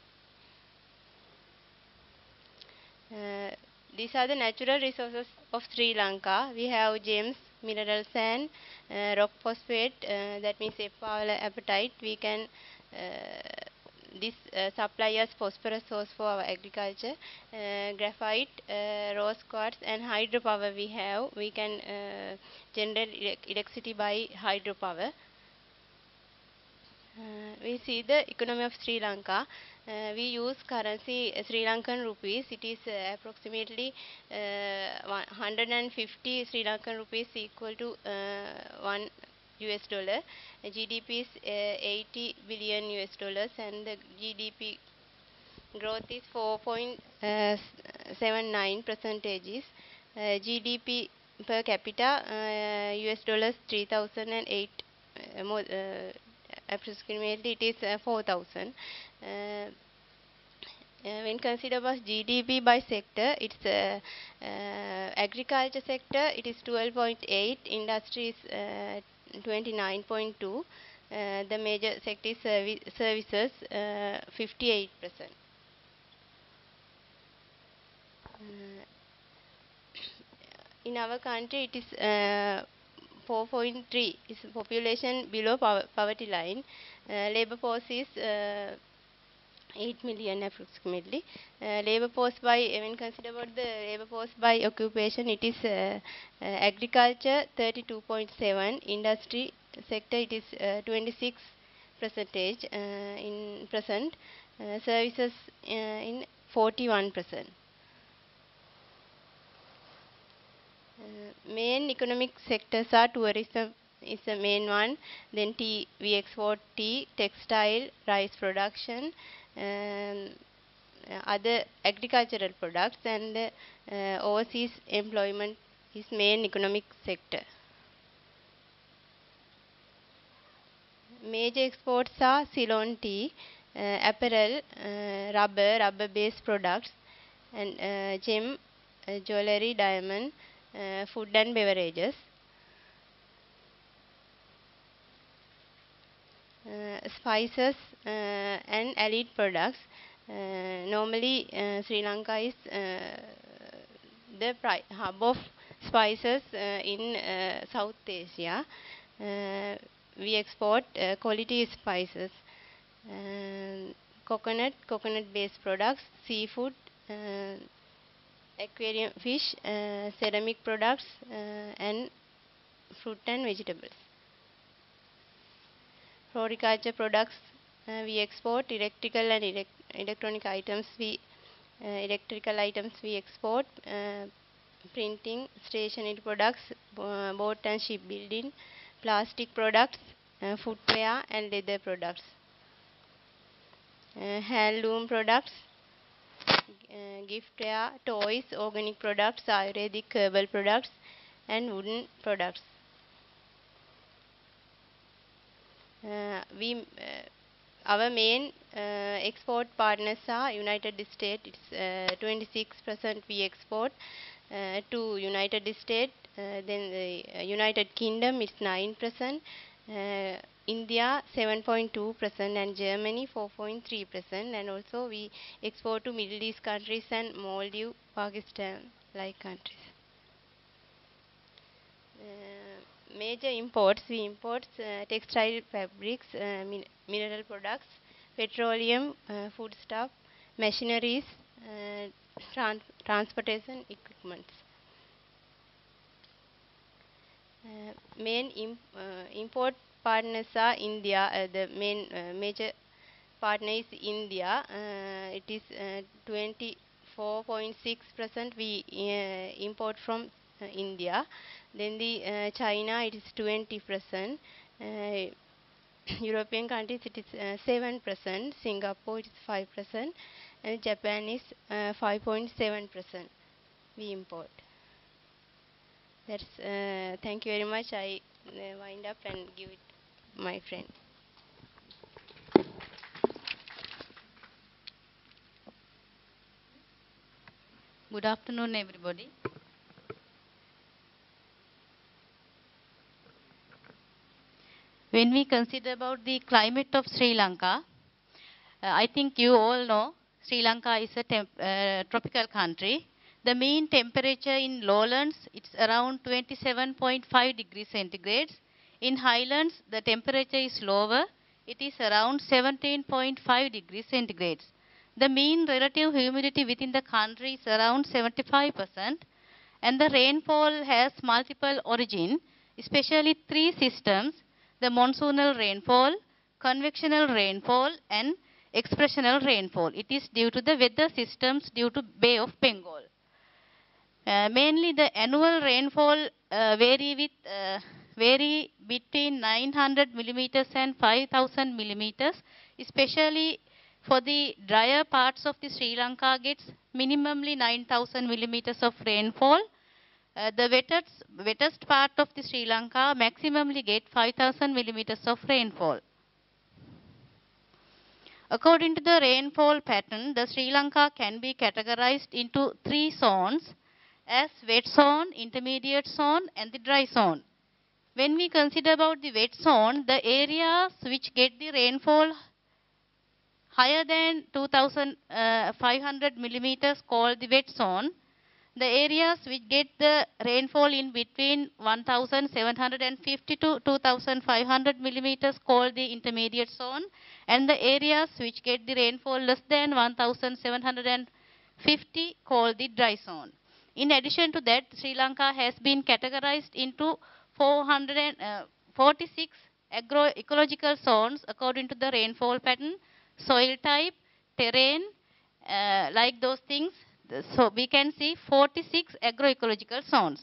Uh, these are the natural resources of Sri Lanka. We have gems, mineral sand, uh, rock phosphate, uh, that means apatite. We can uh, this uh, supply us phosphorus source for our agriculture. Uh, graphite, uh, rose quartz, and hydropower we have. We can uh, generate electricity by hydropower. Uh, we see the economy of Sri Lanka. Uh, we use currency uh, Sri Lankan rupees. It is uh, approximately uh, one hundred fifty Sri Lankan rupees equal to uh, one U S dollar. Uh, G D P is uh, eighty billion U S dollars, and the G D P growth is four point seven nine percentages. Uh, G D P per capita uh, U S dollars three thousand eight. Uh, more, uh, approximately it is uh, four thousand. Uh, Uh, when considered as G D P by sector, it's uh, uh, agriculture sector, it is twelve point eight, industry is uh, twenty-nine point two, uh, the major sector is servi services, uh, fifty-eight percent. Uh, in our country, it is uh, four point three is population below poverty line. Uh, labor force is uh, eight million approximately. Uh, labor force by, when consider about the labor force by occupation, it is uh, uh, agriculture thirty-two point seven, industry sector it is uh, twenty-six percentage uh, in present, uh, services uh, in forty-one percent. Uh, main economic sectors are tourism is the main one, then tea, we export tea, textile, rice production, um, other agricultural products, and uh, overseas employment is main economic sector. Major exports are Ceylon tea, uh, apparel, uh, rubber, rubber-based products, and uh, gem, uh, jewelry, diamond, uh, food and beverages. Uh, spices uh, and allied products. Uh, normally, uh, Sri Lanka is uh, the hub of spices uh, in uh, South Asia. Uh, we export uh, quality spices, uh, coconut, coconut-based products, seafood, uh, aquarium fish, uh, ceramic products, uh, and fruit and vegetables. Floriculture products uh, we export, electrical and elect electronic items we uh, electrical items we export, uh, printing, stationery products, uh, boat and shipbuilding, plastic products, uh, footwear and leather products, uh, handloom products, uh, giftware, toys, organic products, Ayurvedic herbal products, and wooden products. Uh, we, uh, our main uh, export partners are United States. It's uh, twenty-six percent we export uh, to United States. Uh, then the uh, United Kingdom is nine percent. Uh, India seven point two percent and Germany four point three percent. And also we export to Middle East countries and Maldives, Pakistan like countries. Uh, major imports, we import uh, textile fabrics, uh, min mineral products, petroleum, uh, foodstuff, machineries, uh, trans transportation equipments. Uh, main imp uh, import partners are India. Uh, the main uh, major partner is India. Uh, it is uh, twenty-four point six percent we uh, import from uh, India. Then the uh, China, it is twenty percent. Uh, European countries, it is uh, seven percent. Singapore, it is five percent. And Japan is uh, five point seven percent we import. That's, uh, thank you very much. I uh, wind up and give it my friend. Good afternoon, everybody. When we consider about the climate of Sri Lanka, uh, I think you all know Sri Lanka is a temp uh, tropical country. The mean temperature in lowlands, it's around twenty-seven point five degrees centigrade. In highlands, the temperature is lower. It is around seventeen point five degrees centigrade. The mean relative humidity within the country is around seventy-five percent. And the rainfall has multiple origin, especially three systems: the monsoonal rainfall, convectional rainfall, and expressional rainfall. It is due to the weather systems due to Bay of Bengal. Uh, mainly the annual rainfall uh, vary with uh, vary between nine hundred millimeters and five thousand millimeters, especially for the drier parts of the Sri Lanka gets minimally nine thousand millimeters of rainfall. Uh, the wettest, wettest part of the Sri Lanka maximally get five thousand millimeters of rainfall. According to the rainfall pattern, the Sri Lanka can be categorized into three zones as wet zone, intermediate zone and the dry zone. When we consider about the wet zone, the areas which get the rainfall higher than two thousand five hundred millimeters called the wet zone. The areas which get the rainfall in between one thousand seven hundred fifty to two thousand five hundred millimeters called the intermediate zone, and the areas which get the rainfall less than one thousand seven hundred fifty called the dry zone. In addition to that, Sri Lanka has been categorized into four hundred forty-six agroecological zones according to the rainfall pattern, soil type, terrain, uh, like those things. So we can see forty-six agroecological zones.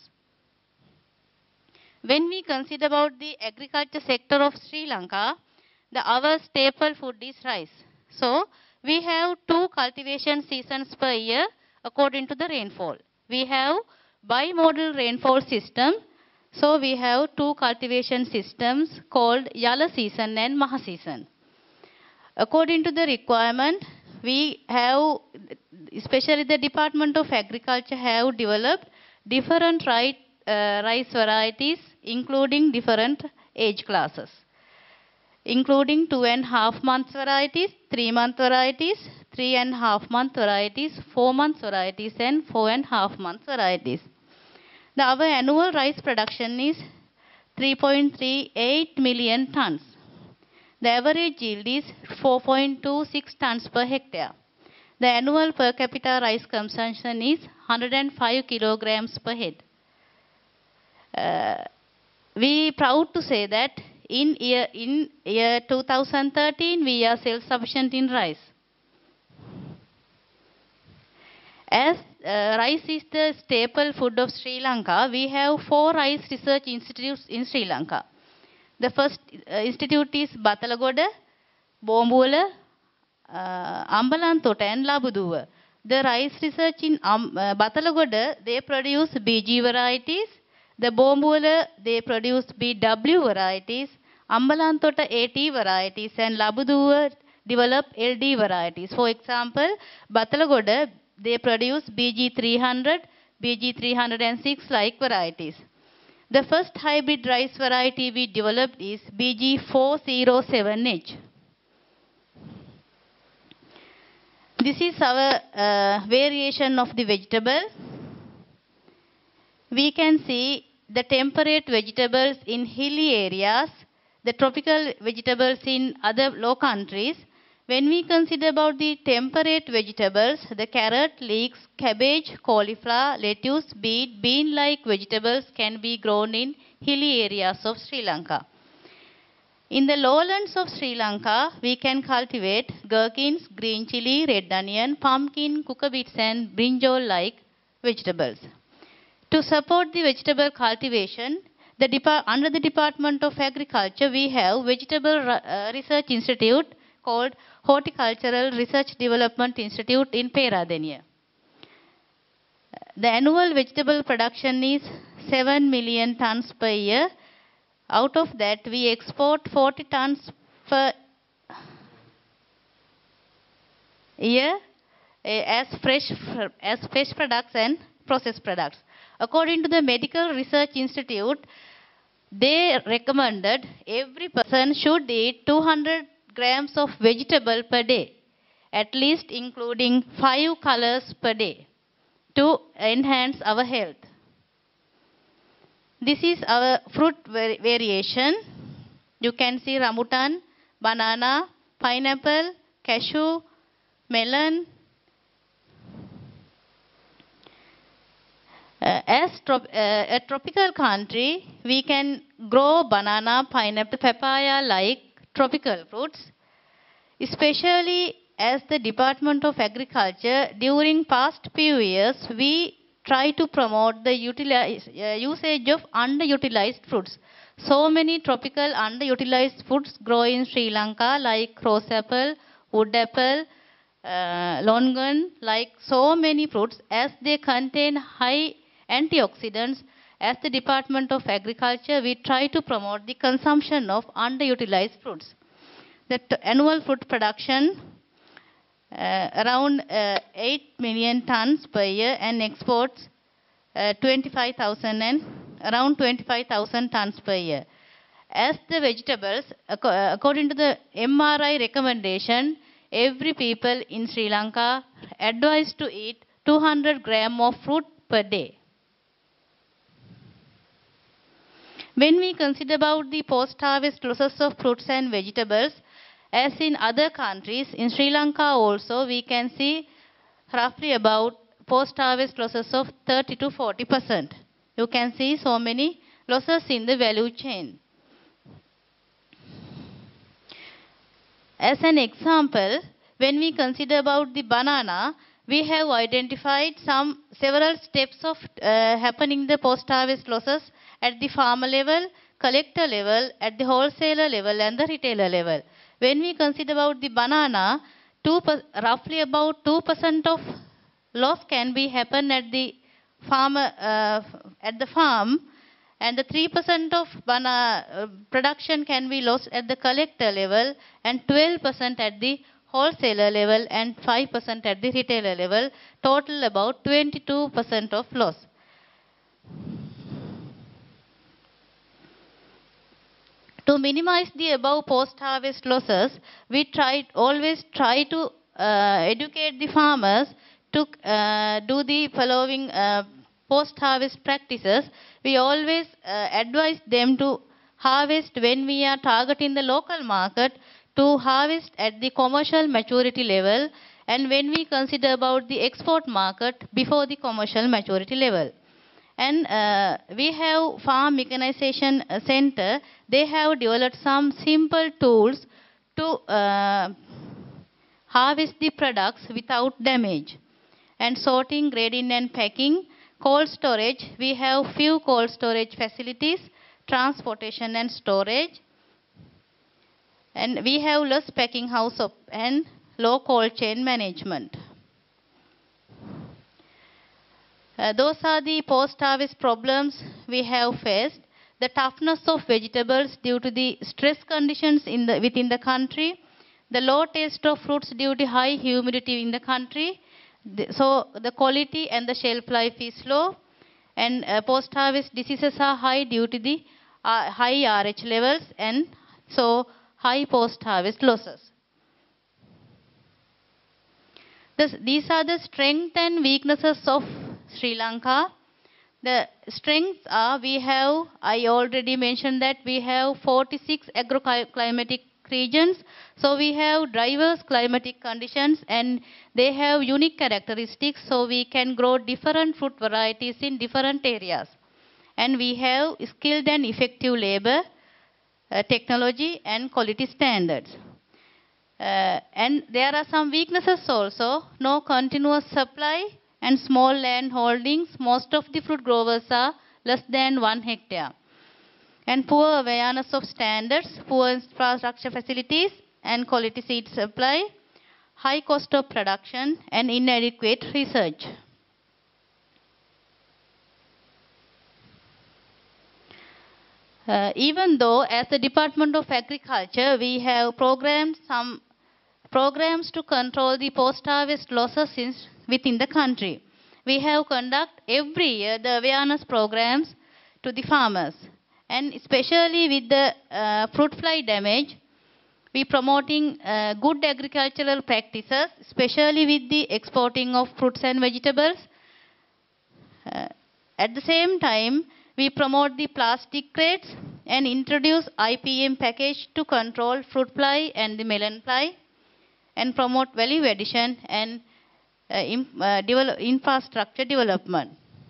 When we consider about the agriculture sector of Sri Lanka, the our staple food is rice. So we have two cultivation seasons per year according to the rainfall. We have bimodal rainfall system. So we have two cultivation systems called Yala season and Maha season. According to the requirement, we have, especially the Department of Agriculture have developed different rice, uh, rice varieties, including different age classes, including two and a half months varieties, three month varieties, three and a half month varieties, four months varieties, and four and a half months varieties. The, our annual rice production is three point three eight million tons. The average yield is four point two six tons per hectare. The annual per capita rice consumption is one hundred five kilograms per head. Uh, we are proud to say that in year, in year two thousand thirteen, we are self-sufficient in rice. As uh, rice is the staple food of Sri Lanka, we have four rice research institutes in Sri Lanka. The first uh, institute is Batalagoda, Bombula, uh, Ambalantota and Labuduwa. The rice research in um, uh, Batalagoda, they produce B G varieties. The Bombula, they produce B W varieties. Ambalantota A T varieties and Labuduwa develop L D varieties. For example, Batalagoda, they produce B G three hundred, B G three hundred six like varieties. The first hybrid rice variety we developed is B G four oh seven H. This is our uh, variation of the vegetable. We can see the temperate vegetables in hilly areas, the tropical vegetables in other low countries. When we consider about the temperate vegetables, the carrot, leeks, cabbage, cauliflower, lettuce, beet, bean-like vegetables can be grown in hilly areas of Sri Lanka. In the lowlands of Sri Lanka, we can cultivate gherkins, green chili, red onion, pumpkin, cucurbits and brinjal-like vegetables. To support the vegetable cultivation, the Depart under the Department of Agriculture, we have Vegetable uh, Research Institute called Horticultural Research Development Institute in Peradeniya. The annual vegetable production is seven million tons per year. Out of that, we export forty tons per year as fresh, as fresh products and processed products. According to the Medical Research Institute, they recommended every person should eat two hundred grams of vegetable per day, at least including five colors per day, to enhance our health. This is our fruit var variation. You can see rambutan, banana, pineapple, cashew, melon. Uh, as trop uh, a tropical country, we can grow banana, pineapple, papaya like tropical fruits, especially as the Department of Agriculture during past few years, we try to promote the utilize, uh, usage of underutilized fruits. So many tropical underutilized fruits grow in Sri Lanka like rose apple, wood apple, uh, longan, like so many fruits, as they contain high antioxidants. As the Department of Agriculture, we try to promote the consumption of underutilized fruits. The t- annual fruit production uh, around uh, eight million tons per year and exports uh, twenty-five thousand and around twenty-five thousand tons per year. As the vegetables, ac- according to the M R I recommendation, every people in Sri Lanka advised to eat two hundred grams of fruit per day. When we consider about the post-harvest losses of fruits and vegetables, as in other countries, in Sri Lanka also we can see roughly about post-harvest losses of thirty to forty percent. You can see so many losses in the value chain. As an example, when we consider about the banana, we have identified some several steps of uh, happening the post-harvest losses at the farmer level, collector level, at the wholesaler level and the retailer level. When we consider about the banana, two per, roughly about two percent of loss can be happen at the farmer uh, at the farm, and the three percent of banana uh, production can be lost at the collector level, and twelve percent at the wholesaler level and five percent at the retailer level, total about twenty-two percent of loss. To minimize the above post-harvest losses, we try, always try to uh, educate the farmers to uh, do the following uh, post-harvest practices. We always uh, advise them to harvest when we are targeting the local market, to harvest at the commercial maturity level, and when we consider about the export market, before the commercial maturity level. And uh, we have Farm Mechanization Center. They have developed some simple tools to uh, harvest the products without damage. And sorting, grading and packing. Cold storage, we have few cold storage facilities, transportation and storage. And we have less packing house of, and low cold chain management. Uh, those are the post-harvest problems we have faced. The toughness of vegetables due to the stress conditions in the, within the country. The low taste of fruits due to high humidity in the country. The, so the quality and the shelf life is low. And uh, post-harvest diseases are high due to the uh, high R H levels, and so high post-harvest losses. This, these are the strengths and weaknesses of Sri Lanka. The strengths are, we have, I already mentioned that we have forty-six agroclimatic regions. So we have diverse climatic conditions and they have unique characteristics. So we can grow different fruit varieties in different areas. And we have skilled and effective labor, uh, technology and quality standards. Uh, and there are some weaknesses also. No continuous supply and small land holdings. Most of the fruit growers are less than one hectare. And poor awareness of standards, poor infrastructure facilities and quality seed supply, high cost of production and inadequate research. Uh, even though as the Department of Agriculture we have programmed some programs to control the post-harvest losses in, within the country. We have conduct every year the awareness programs to the farmers. And especially with the uh, fruit fly damage, we promoting uh, good agricultural practices, especially with the exporting of fruits and vegetables. Uh, at the same time, we promote the plastic crates and introduce I P M package to control fruit fly and the melon fly, and promote value addition and uh, in, uh, develop infrastructure development.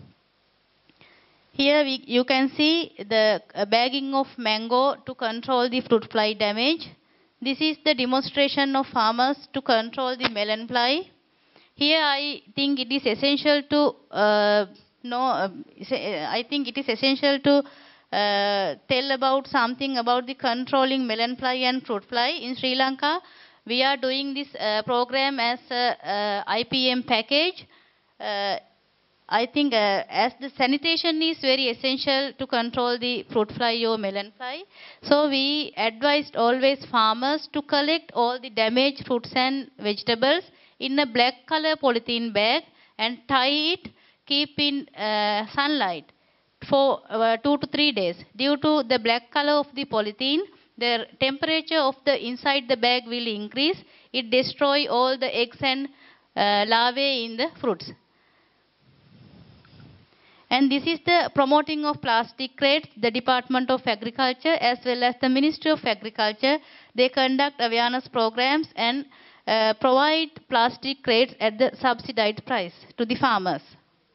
Here we, you can see the uh, bagging of mango to control the fruit fly damage. This is the demonstration of farmers to control the melon fly. Here I think it is essential to uh, know, uh, I think it is essential to uh, tell about something about the controlling melon fly and fruit fly. In Sri Lanka, We are doing this uh, program as a uh, I P M package. Uh, I think uh, as the sanitation is very essential to control the fruit fly or melon fly, so we advised always farmers to collect all the damaged fruits and vegetables in a black color polythene bag and tie it, keep in uh, sunlight for uh, two to three days. Due to the black color of the polythene, the temperature of the inside the bag will increase. It destroy all the eggs and uh, larvae in the fruits. And this is the promoting of plastic crates. The Department of Agriculture as well as the Ministry of Agriculture, they conduct awareness programs and uh, provide plastic crates at the subsidized price to the farmers.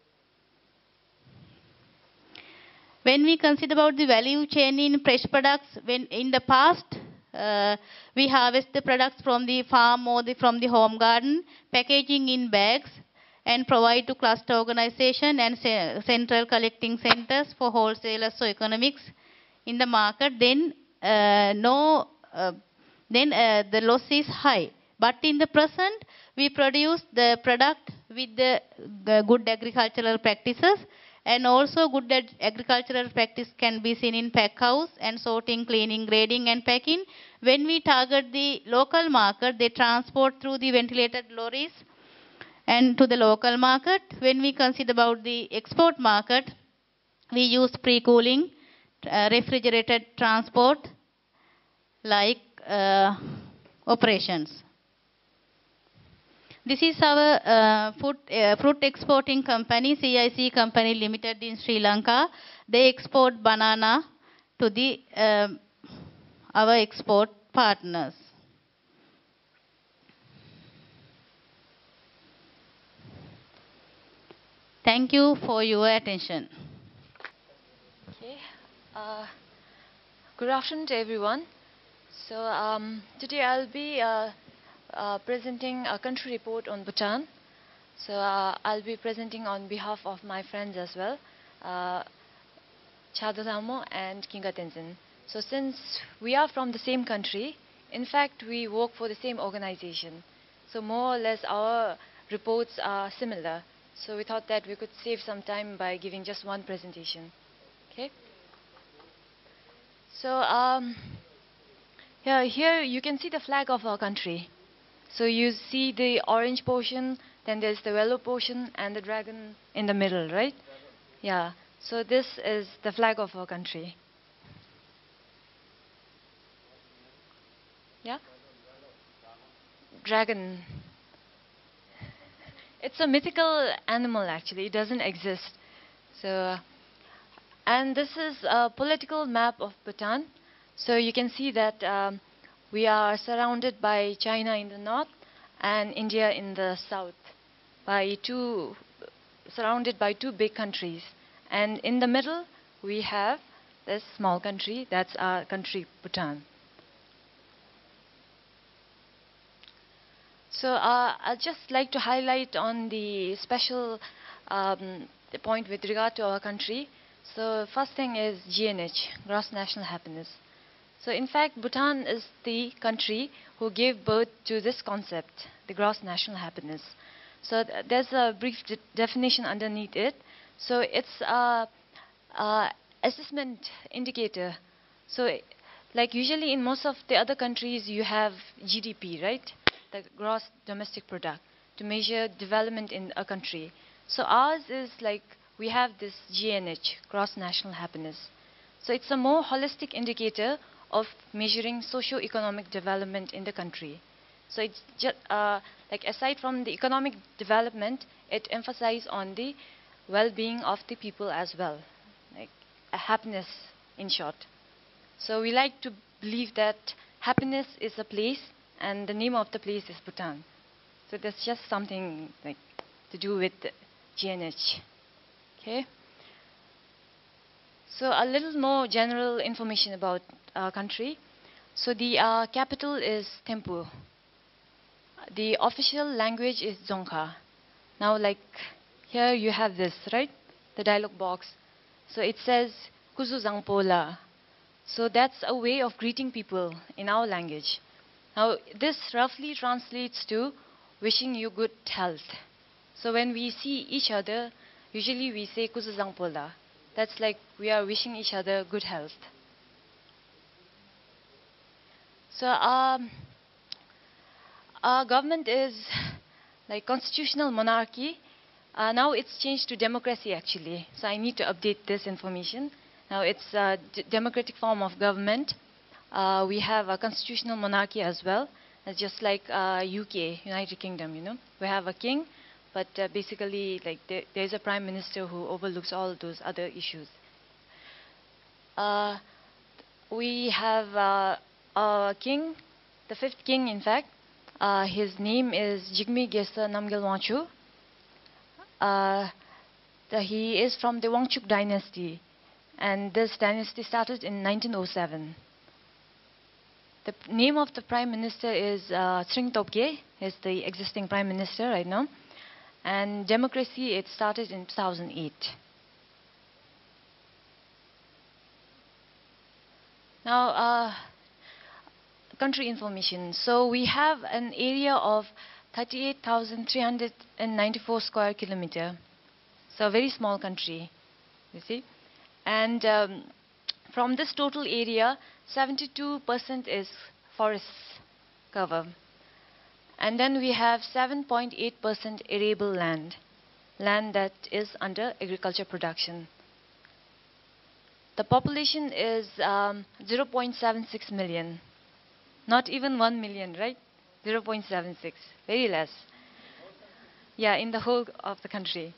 When we consider about the value chain in fresh products, when in the past uh, we harvest the products from the farm or the, from the home garden, packaging in bags, and provide to cluster organization and central collecting centers for wholesalers or economics in the market, then uh, no, uh, then uh, the loss is high. But in the present, we produce the product with the, the good agricultural practices, and also good ag agricultural practice can be seen in pack house and sorting, cleaning, grading, and packing. When we target the local market, they transport through the ventilated lorries and to the local market. When we consider about the export market, we use pre-cooling, uh, refrigerated transport, like uh, operations. This is our uh, food, uh, fruit exporting company, C I C Company Limited in Sri Lanka. They export banana to the uh, our export partners. Thank you for your attention. Okay. Uh, good afternoon to everyone. So um, today I'll be uh, uh, presenting a country report on Bhutan. So uh, I'll be presenting on behalf of my friends as well, uh, Chadolamo and Kinga Tenzin. So since we are from the same country, in fact we work for the same organization. So more or less our reports are similar. So we thought that we could save some time by giving just one presentation. Okay. So um, yeah, here you can see the flag of our country. So you see the orange portion, then there's the yellow portion, and the dragon in the middle, right? Yeah. So this is the flag of our country. Yeah. Dragon. It's a mythical animal actually, it doesn't exist. So, and this is a political map of Bhutan. So you can see that um, we are surrounded by China in the north and India in the south, by two, surrounded by two big countries. And in the middle we have this small country, that's our country Bhutan. So uh, I'd just like to highlight on the special um, the point with regard to our country. So first thing is G N H, Gross National Happiness. So in fact, Bhutan is the country who gave birth to this concept, the gross national happiness. So th there's a brief de definition underneath it. So it's a, a assessment indicator. So like usually in most of the other countries you have G D P, right? The gross domestic product, to measure development in a country. So ours is like we have this G N H, gross national happiness. So it's a more holistic indicator of measuring socio-economic development in the country. So it's just uh, like aside from the economic development, it emphasizes on the well-being of the people as well, like a happiness in short. So we like to believe that happiness is a place, and the name of the place is Bhutan. So that's just something like to do with G N H. Okay. So a little more general information about our country. So the uh, capital is Thimphu. The official language is Dzongkha. Now, like here you have this, right? The dialogue box. So it says Kuzu Zangpola. So that's a way of greeting people in our language. Now, this roughly translates to wishing you good health. So when we see each other, usually we say kusuzang pola. That's like we are wishing each other good health. So um, our government is like constitutional monarchy. Uh, now it's changed to democracy actually. So I need to update this information. Now it's a d democratic form of government. Uh, we have a constitutional monarchy as well. It's just like uh, U K, United Kingdom, you know. We have a king, but uh, basically like there, there's a prime minister who overlooks all those other issues. Uh, we have uh, a king, the fifth king in fact. Uh, his name is Jigme Gesa Namgyal Wangchu. Uh, the, he is from the Wangchuk dynasty, and this dynasty started in nineteen oh seven. The name of the prime minister is uh, Sring Topge, is the existing prime minister right now. And democracy, it started in two thousand eight. Now, uh, country information. So we have an area of thirty-eight thousand three hundred ninety-four square kilometer. So a very small country, you see. And um, from this total area, seventy-two percent is forest cover. And then we have seven point eight percent arable land, land that is under agriculture production. The population is um, zero point seven six million. Not even one million, right? zero point seven six, very less. Yeah, in the whole of the country.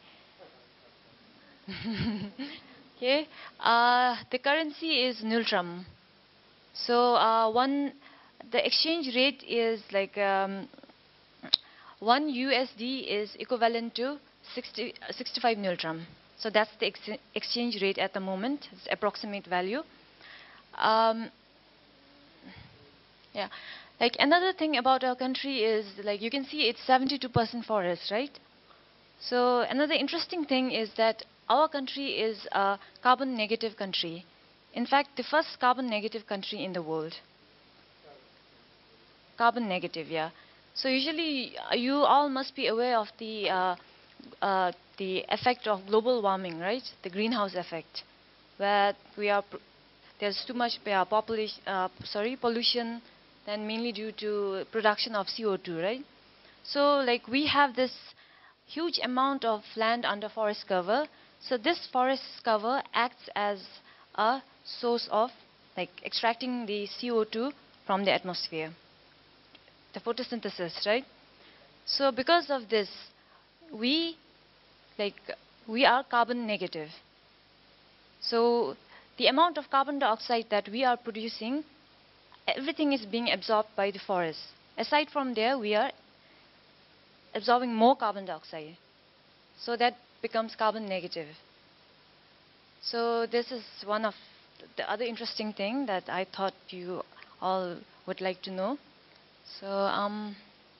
Okay, uh, the currency is Nultram. So uh, one, the exchange rate is like um, one U S D is equivalent to sixty, sixty-five Nultram. So that's the ex exchange rate at the moment. It's approximate value. Um, yeah, like another thing about our country is like you can see it's seventy-two percent forest, right? So another interesting thing is that our country is a carbon negative country. In fact, the first carbon negative country in the world. Carbon negative, yeah. So usually uh, you all must be aware of the uh, uh, the effect of global warming, right? The greenhouse effect, where we are pr there's too much uh, population, uh, sorry, pollution, then mainly due to production of C O two, right? So like we have this huge amount of land under forest cover. So this forest cover acts as a source of like extracting the C O two from the atmosphere. The photosynthesis, right? So because of this, we like we are carbon negative. So the amount of carbon dioxide that we are producing, everything is being absorbed by the forest. Aside from there, we are absorbing more carbon dioxide. So that becomes carbon negative. So this is one of the other interesting thing that I thought you all would like to know. So um,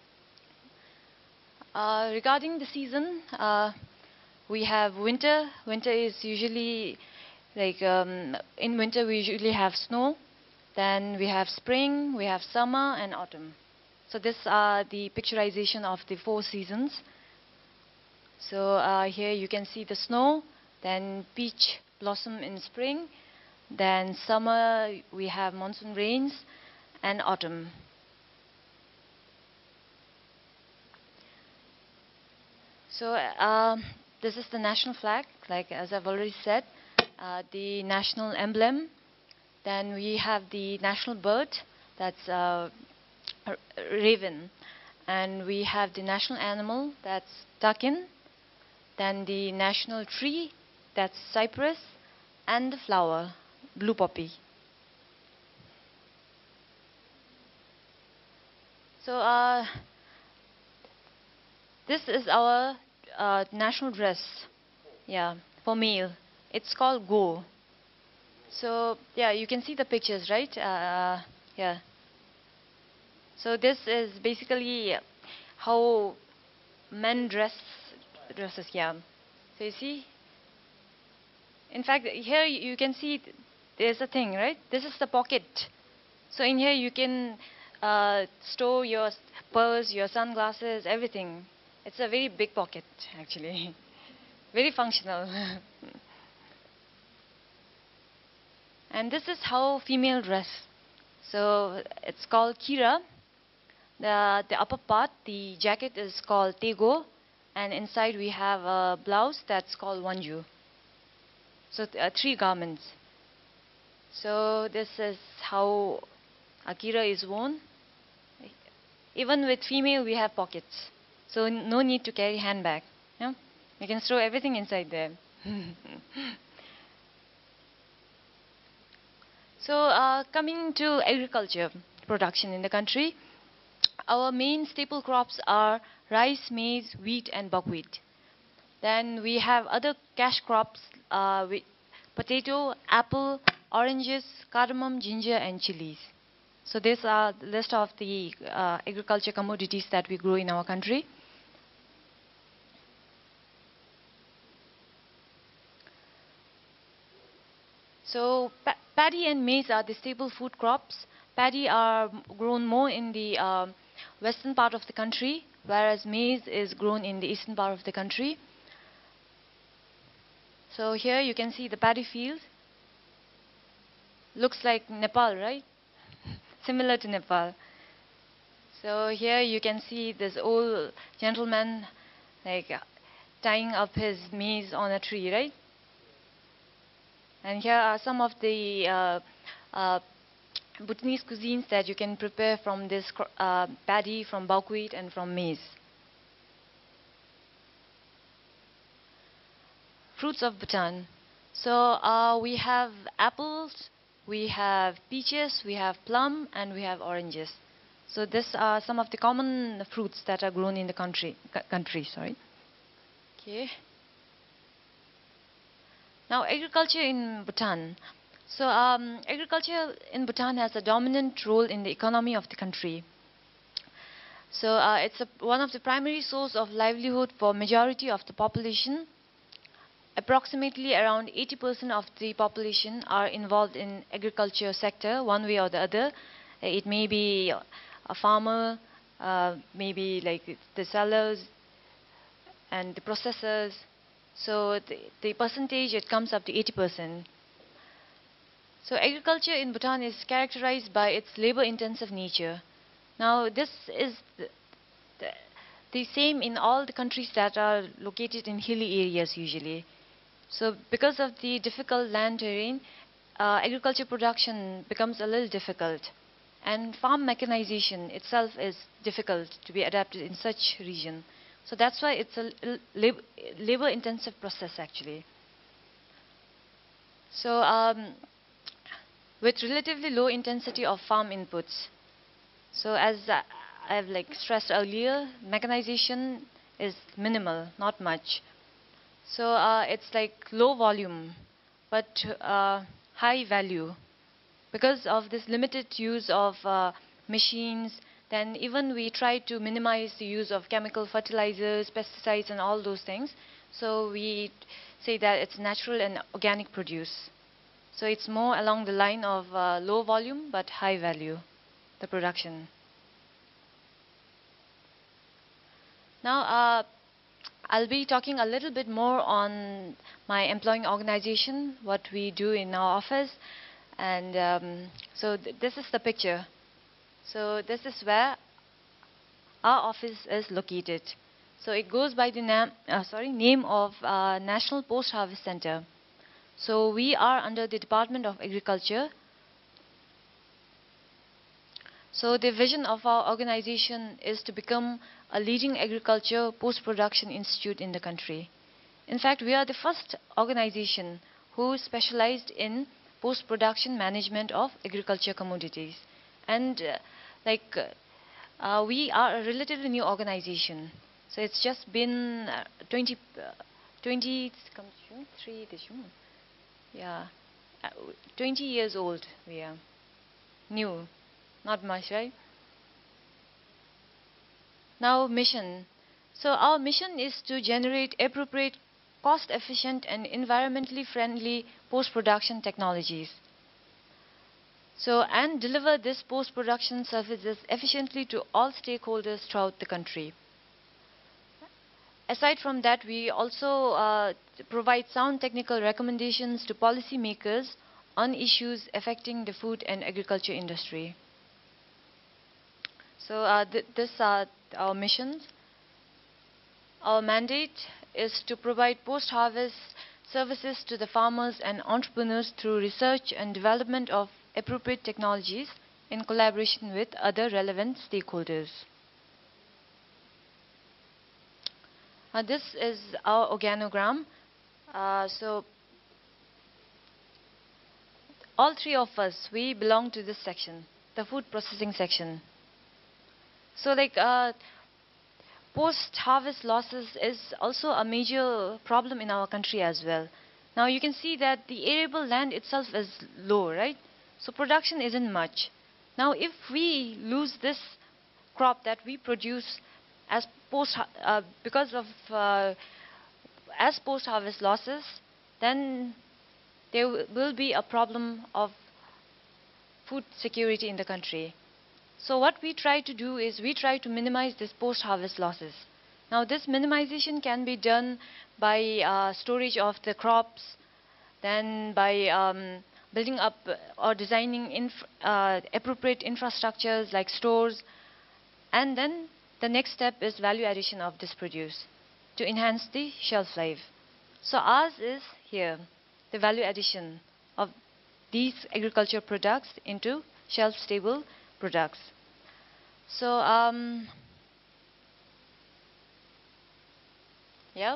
uh, regarding the season, uh, we have winter. Winter is usually like um, in winter we usually have snow. Then we have spring, we have summer and autumn. So these are the picturization of the four seasons. So uh, here you can see the snow, then peach blossom in spring, then summer we have monsoon rains, and autumn. So uh, this is the national flag, like as I've already said, uh, the national emblem. Then we have the national bird, that's uh, raven. And we have the national animal, that's takin. Then the national tree, that's cypress. And the flower, blue poppy. So uh, this is our uh, national dress, yeah, for male. It's called go. So yeah, you can see the pictures, right? Uh, yeah. So this is basically how men dress dresses. Yeah. So you see. In fact, here you can see there's a thing, right? This is the pocket. So in here you can uh, store your purse, your sunglasses, everything. It's a very big pocket, actually. Very functional. And this is how female dress. So it's called kira. The, the upper part, the jacket is called tego. And inside we have a blouse that's called wanju. So uh, three garments. So this is how akira is worn. Even with female, we have pockets. So no need to carry handbag. Yeah? You can store everything inside there. So uh, coming to agriculture production in the country, our main staple crops are rice, maize, wheat, and buckwheat. Then we have other cash crops, uh, with potato, apple, oranges, cardamom, ginger, and chilies. So these are the list of the uh, agriculture commodities that we grow in our country. So pa paddy and maize are the staple food crops. Paddy are grown more in the uh, western part of the country, whereas maize is grown in the eastern part of the country. So here you can see the paddy field. Looks like Nepal, right? Similar to Nepal. So here you can see this old gentleman like uh, tying up his maize on a tree, right? And here are some of the uh, uh, Bhutanese cuisines that you can prepare from this uh, paddy, from buckwheat, and from maize. Fruits of Bhutan. So uh, we have apples, we have peaches, we have plum, and we have oranges. So these are some of the common fruits that are grown in the country. country sorry. Okay. Now, agriculture in Bhutan. So, um, agriculture in Bhutan has a dominant role in the economy of the country. So, uh, it's a, one of the primary source of livelihood for majority of the population. Approximately around eighty percent of the population are involved in agriculture sector, one way or the other. It may be a farmer, uh, maybe like the sellers and the processors. So the, the percentage, it comes up to eighty percent. So agriculture in Bhutan is characterized by its labor-intensive nature. Now this is the, the, the same in all the countries that are located in hilly areas usually. So because of the difficult land terrain, uh, agriculture production becomes a little difficult. And farm mechanization itself is difficult to be adapted in such region. So that's why it's a labor-intensive process actually. So um, with relatively low intensity of farm inputs. So as uh, I've like stressed earlier, mechanization is minimal, not much. So uh, it's like low volume, but uh, high value. Because of this limited use of uh, machines, then even we try to minimize the use of chemical fertilizers, pesticides, and all those things. So we say that it's natural and organic produce. So it's more along the line of uh, low volume but high value, the production. Now, uh, I'll be talking a little bit more on my employing organization, what we do in our office. And um, so th this is the picture. So this is where our office is located. So it goes by the name, uh, sorry, name of uh, National Postharvest Center. So we are under the Department of Agriculture. So the vision of our organization is to become a leading agriculture post-production institute in the country. In fact, we are the first organization who specialized in post-production management of agriculture commodities. And uh, like uh, we are a relatively new organization. So it's just been uh, twenty, uh, twenty, three, yeah, uh, twenty years old we are. New, not much, right? Now mission. So our mission is to generate appropriate, cost-efficient and environmentally friendly post-production technologies. So, and deliver this post-production services efficiently to all stakeholders throughout the country. Aside from that, we also uh, provide sound technical recommendations to policymakers on issues affecting the food and agriculture industry. So uh, th these are our missions. Our mandate is to provide post-harvest services to the farmers and entrepreneurs through research and development of appropriate technologies in collaboration with other relevant stakeholders. Uh, this is our organogram. Uh, so all three of us, we belong to this section, the food processing section. So like uh, post-harvest losses is also a major problem in our country as well. Now you can see that the arable land itself is low, right? So production isn't much. Now if we lose this crop that we produce as post uh, because of uh, as post-harvest losses, then there will be a problem of food security in the country. So what we try to do is we try to minimize this post-harvest losses. Now this minimization can be done by uh, storage of the crops, then by um, building up or designing inf uh, appropriate infrastructures like stores, and then the next step is value addition of this produce to enhance the shelf life. So ours is here, the value addition of these agriculture products into shelf-stable products. So, um, yeah.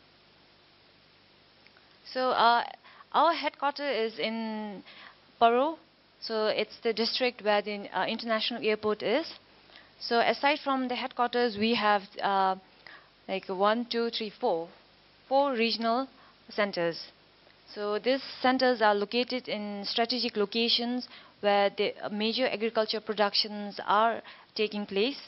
So, uh, our headquarters is in Paro. So, it's the district where the uh, international airport is. So, aside from the headquarters, we have uh, like one, two, three, four, four regional centers. So, these centers are located in strategic locations where the major agriculture productions are taking place.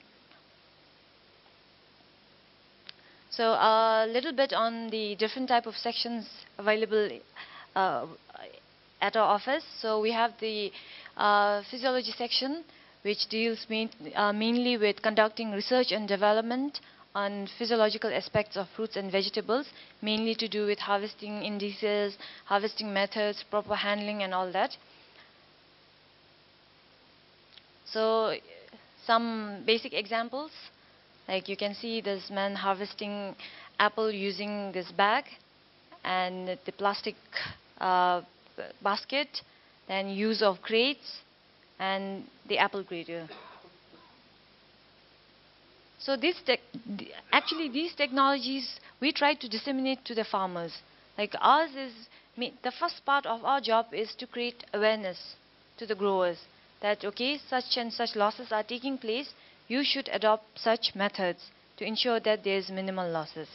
So a little bit on the different type of sections available uh, at our office. So we have the uh, physiology section, which deals main, uh, mainly with conducting research and development on physiological aspects of fruits and vegetables, mainly to do with harvesting indices, harvesting methods, proper handling and all that. So some basic examples, like you can see this man harvesting apple using this bag and the plastic uh, basket, then use of crates and the apple grater. So this tech, actually these technologies we try to disseminate to the farmers. Like ours is, the first part of our job is to create awareness to the growers that okay, such and such losses are taking place, you should adopt such methods to ensure that there is minimal losses.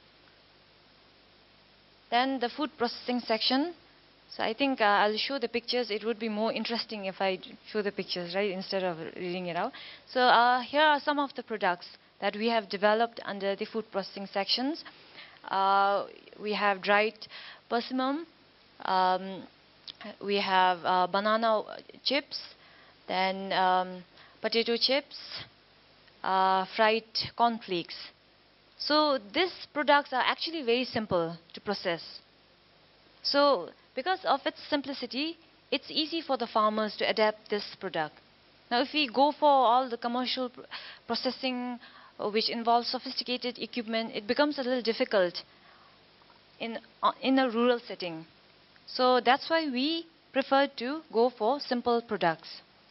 Then the food processing section. So I think uh, I'll show the pictures. It would be more interesting if I show the pictures, right, instead of reading it out. So uh, here are some of the products that we have developed under the food processing sections. Uh, we have dried persimmon. Um, we have uh, banana chips, then um, potato chips, uh, fried cornflakes. So these products are actually very simple to process. So because of its simplicity, it's easy for the farmers to adapt this product. Now if we go for all the commercial pr processing uh, which involves sophisticated equipment, it becomes a little difficult in, uh, in a rural setting. So that's why we prefer to go for simple products.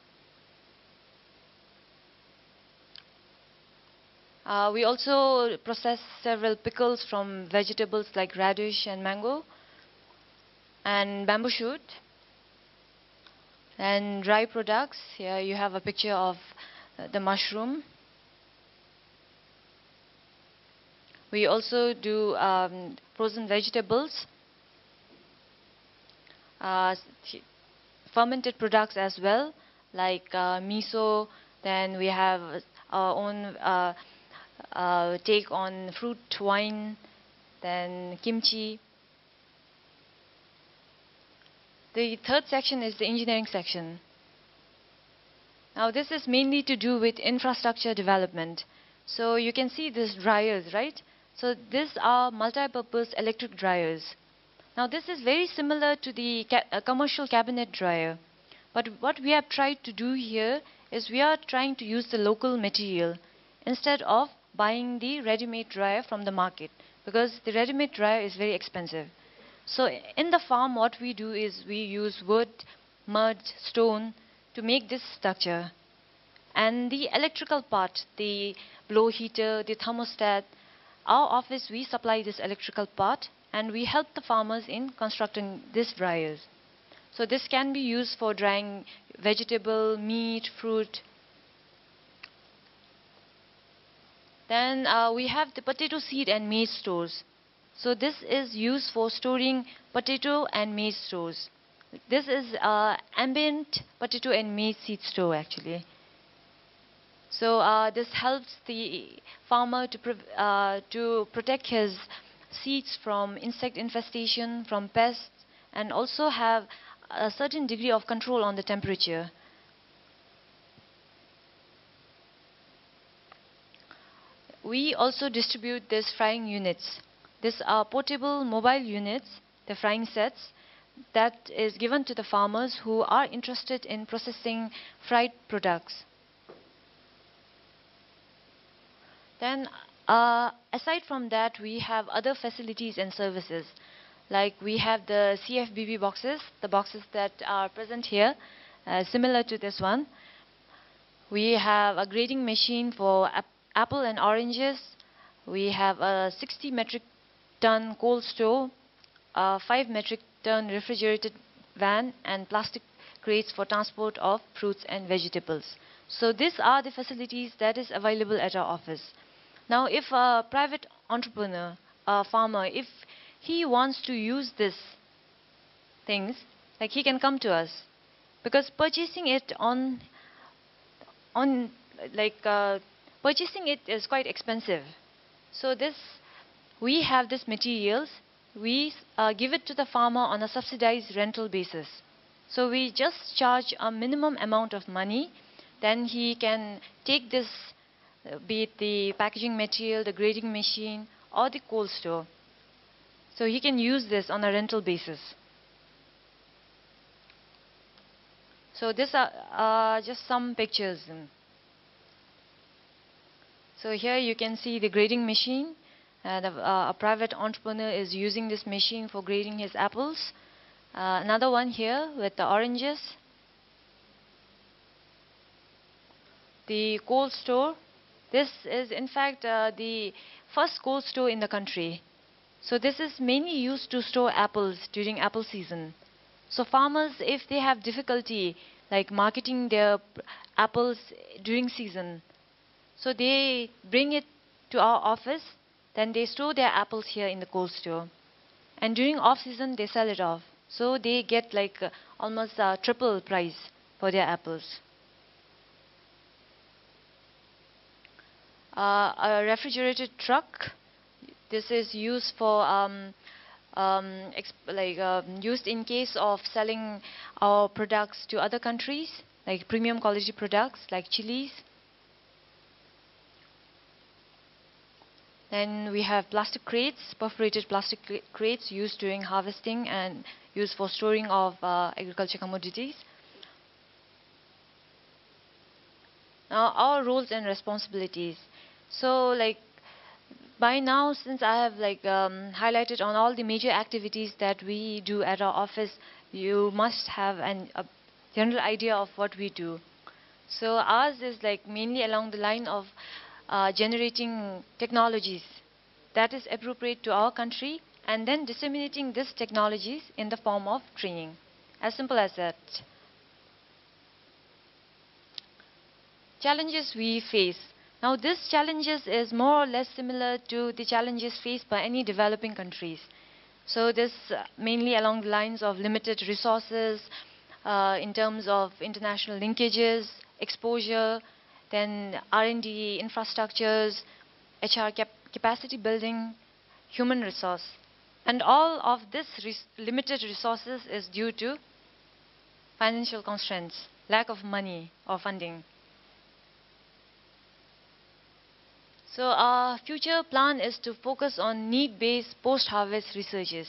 Uh, we also process several pickles from vegetables like radish and mango, and bamboo shoot, and dry products. Here you have a picture of uh, the mushroom. We also do um, frozen vegetables, uh, fermented products as well, like uh, miso. Then we have our own uh, uh, take on fruit wine, then kimchi. The third section is the engineering section. Now this is mainly to do with infrastructure development. So you can see these dryers, right? So these are multi-purpose electric dryers. Now this is very similar to the ca uh, commercial cabinet dryer. But what we have tried to do here is we are trying to use the local material instead of buying the ready-made dryer from the market, because the ready-made dryer is very expensive. So in the farm what we do is we use wood, mud, stone to make this structure. And the electrical part, the blow heater, the thermostat, our office we supply this electrical part and we help the farmers in constructing these dryers. So this can be used for drying vegetable, meat, fruit. Then uh, we have the potato seed and maize stores. So this is used for storing potato and maize stores. This is uh, ambient potato and maize seed store actually. So uh, this helps the farmer to, pre uh, to protect his seeds from insect infestation, from pests, and also have a certain degree of control on the temperature. We also distribute these frying units. These are portable mobile units, the frying sets, that is given to the farmers who are interested in processing fried products. Then, uh, aside from that, we have other facilities and services. Like we have the C F B B boxes, the boxes that are present here, uh, similar to this one. We have a grading machine for ap apple and oranges. We have a sixty metric ton cold store, a five metric ton refrigerated van, and plastic crates for transport of fruits and vegetables. So these are the facilities that is available at our office. Now if a private entrepreneur, a farmer, if he wants to use these things, like he can come to us, because purchasing it on on like uh, purchasing it is quite expensive. So this we have these materials, we uh, give it to the farmer on a subsidized rental basis. So we just charge a minimum amount of money, then he can take this, uh, be it the packaging material, the grading machine, or the cold store. So he can use this on a rental basis. So these are uh, just some pictures. So here you can see the grading machine. Uh, the, uh, a private entrepreneur is using this machine for grading his apples. Uh, another one here with the oranges. The cold store. This is in fact uh, the first cold store in the country. So this is mainly used to store apples during apple season. So farmers, if they have difficulty like marketing their apples during season, so they bring it to our office, then they store their apples here in the cold store. And during off season, they sell it off. So they get like uh, almost a triple price for their apples. Uh, a refrigerated truck. This is used for um, um, exp like uh, used in case of selling our products to other countries, like premium quality products like chilies. Then we have plastic crates, perforated plastic crates used during harvesting and used for storing of uh, agriculture commodities. Now our roles and responsibilities. So like by now, since I have like um, highlighted on all the major activities that we do at our office, you must have an, a general idea of what we do. So ours is like mainly along the line of uh, generating technologies that is appropriate to our country and then disseminating these technologies in the form of training. As simple as that. Challenges we face. Now these challenges is more or less similar to the challenges faced by any developing countries. So this uh, mainly along the lines of limited resources, uh, in terms of international linkages, exposure, then R and D infrastructures, H R cap capacity building, human resource. And all of this res limited resources is due to financial constraints. lack of money or funding. So our future plan is to focus on need-based post-harvest researches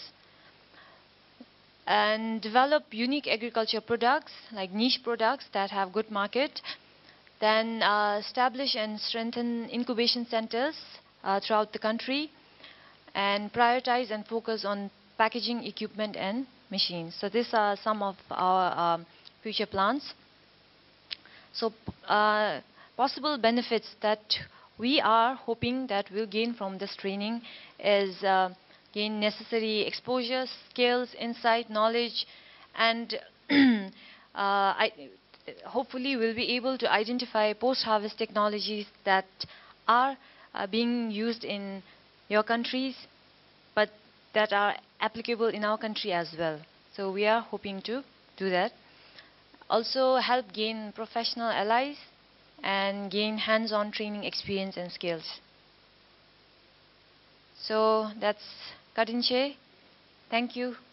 and develop unique agriculture products, like niche products that have good market. Then uh, establish and strengthen incubation centers uh, throughout the country, and prioritize and focus on packaging equipment and machines. So these are some of our um, future plans. So uh, possible benefits that we are hoping that we'll gain from this training is uh, gain necessary exposure, skills, insight, knowledge, and uh, I, hopefully we'll be able to identify post-harvest technologies that are uh, being used in your countries, but that are applicable in our country as well. So we are hoping to do that. Also help gain professional allies and gain hands-on training experience and skills. So that's Kadinche. Thank you.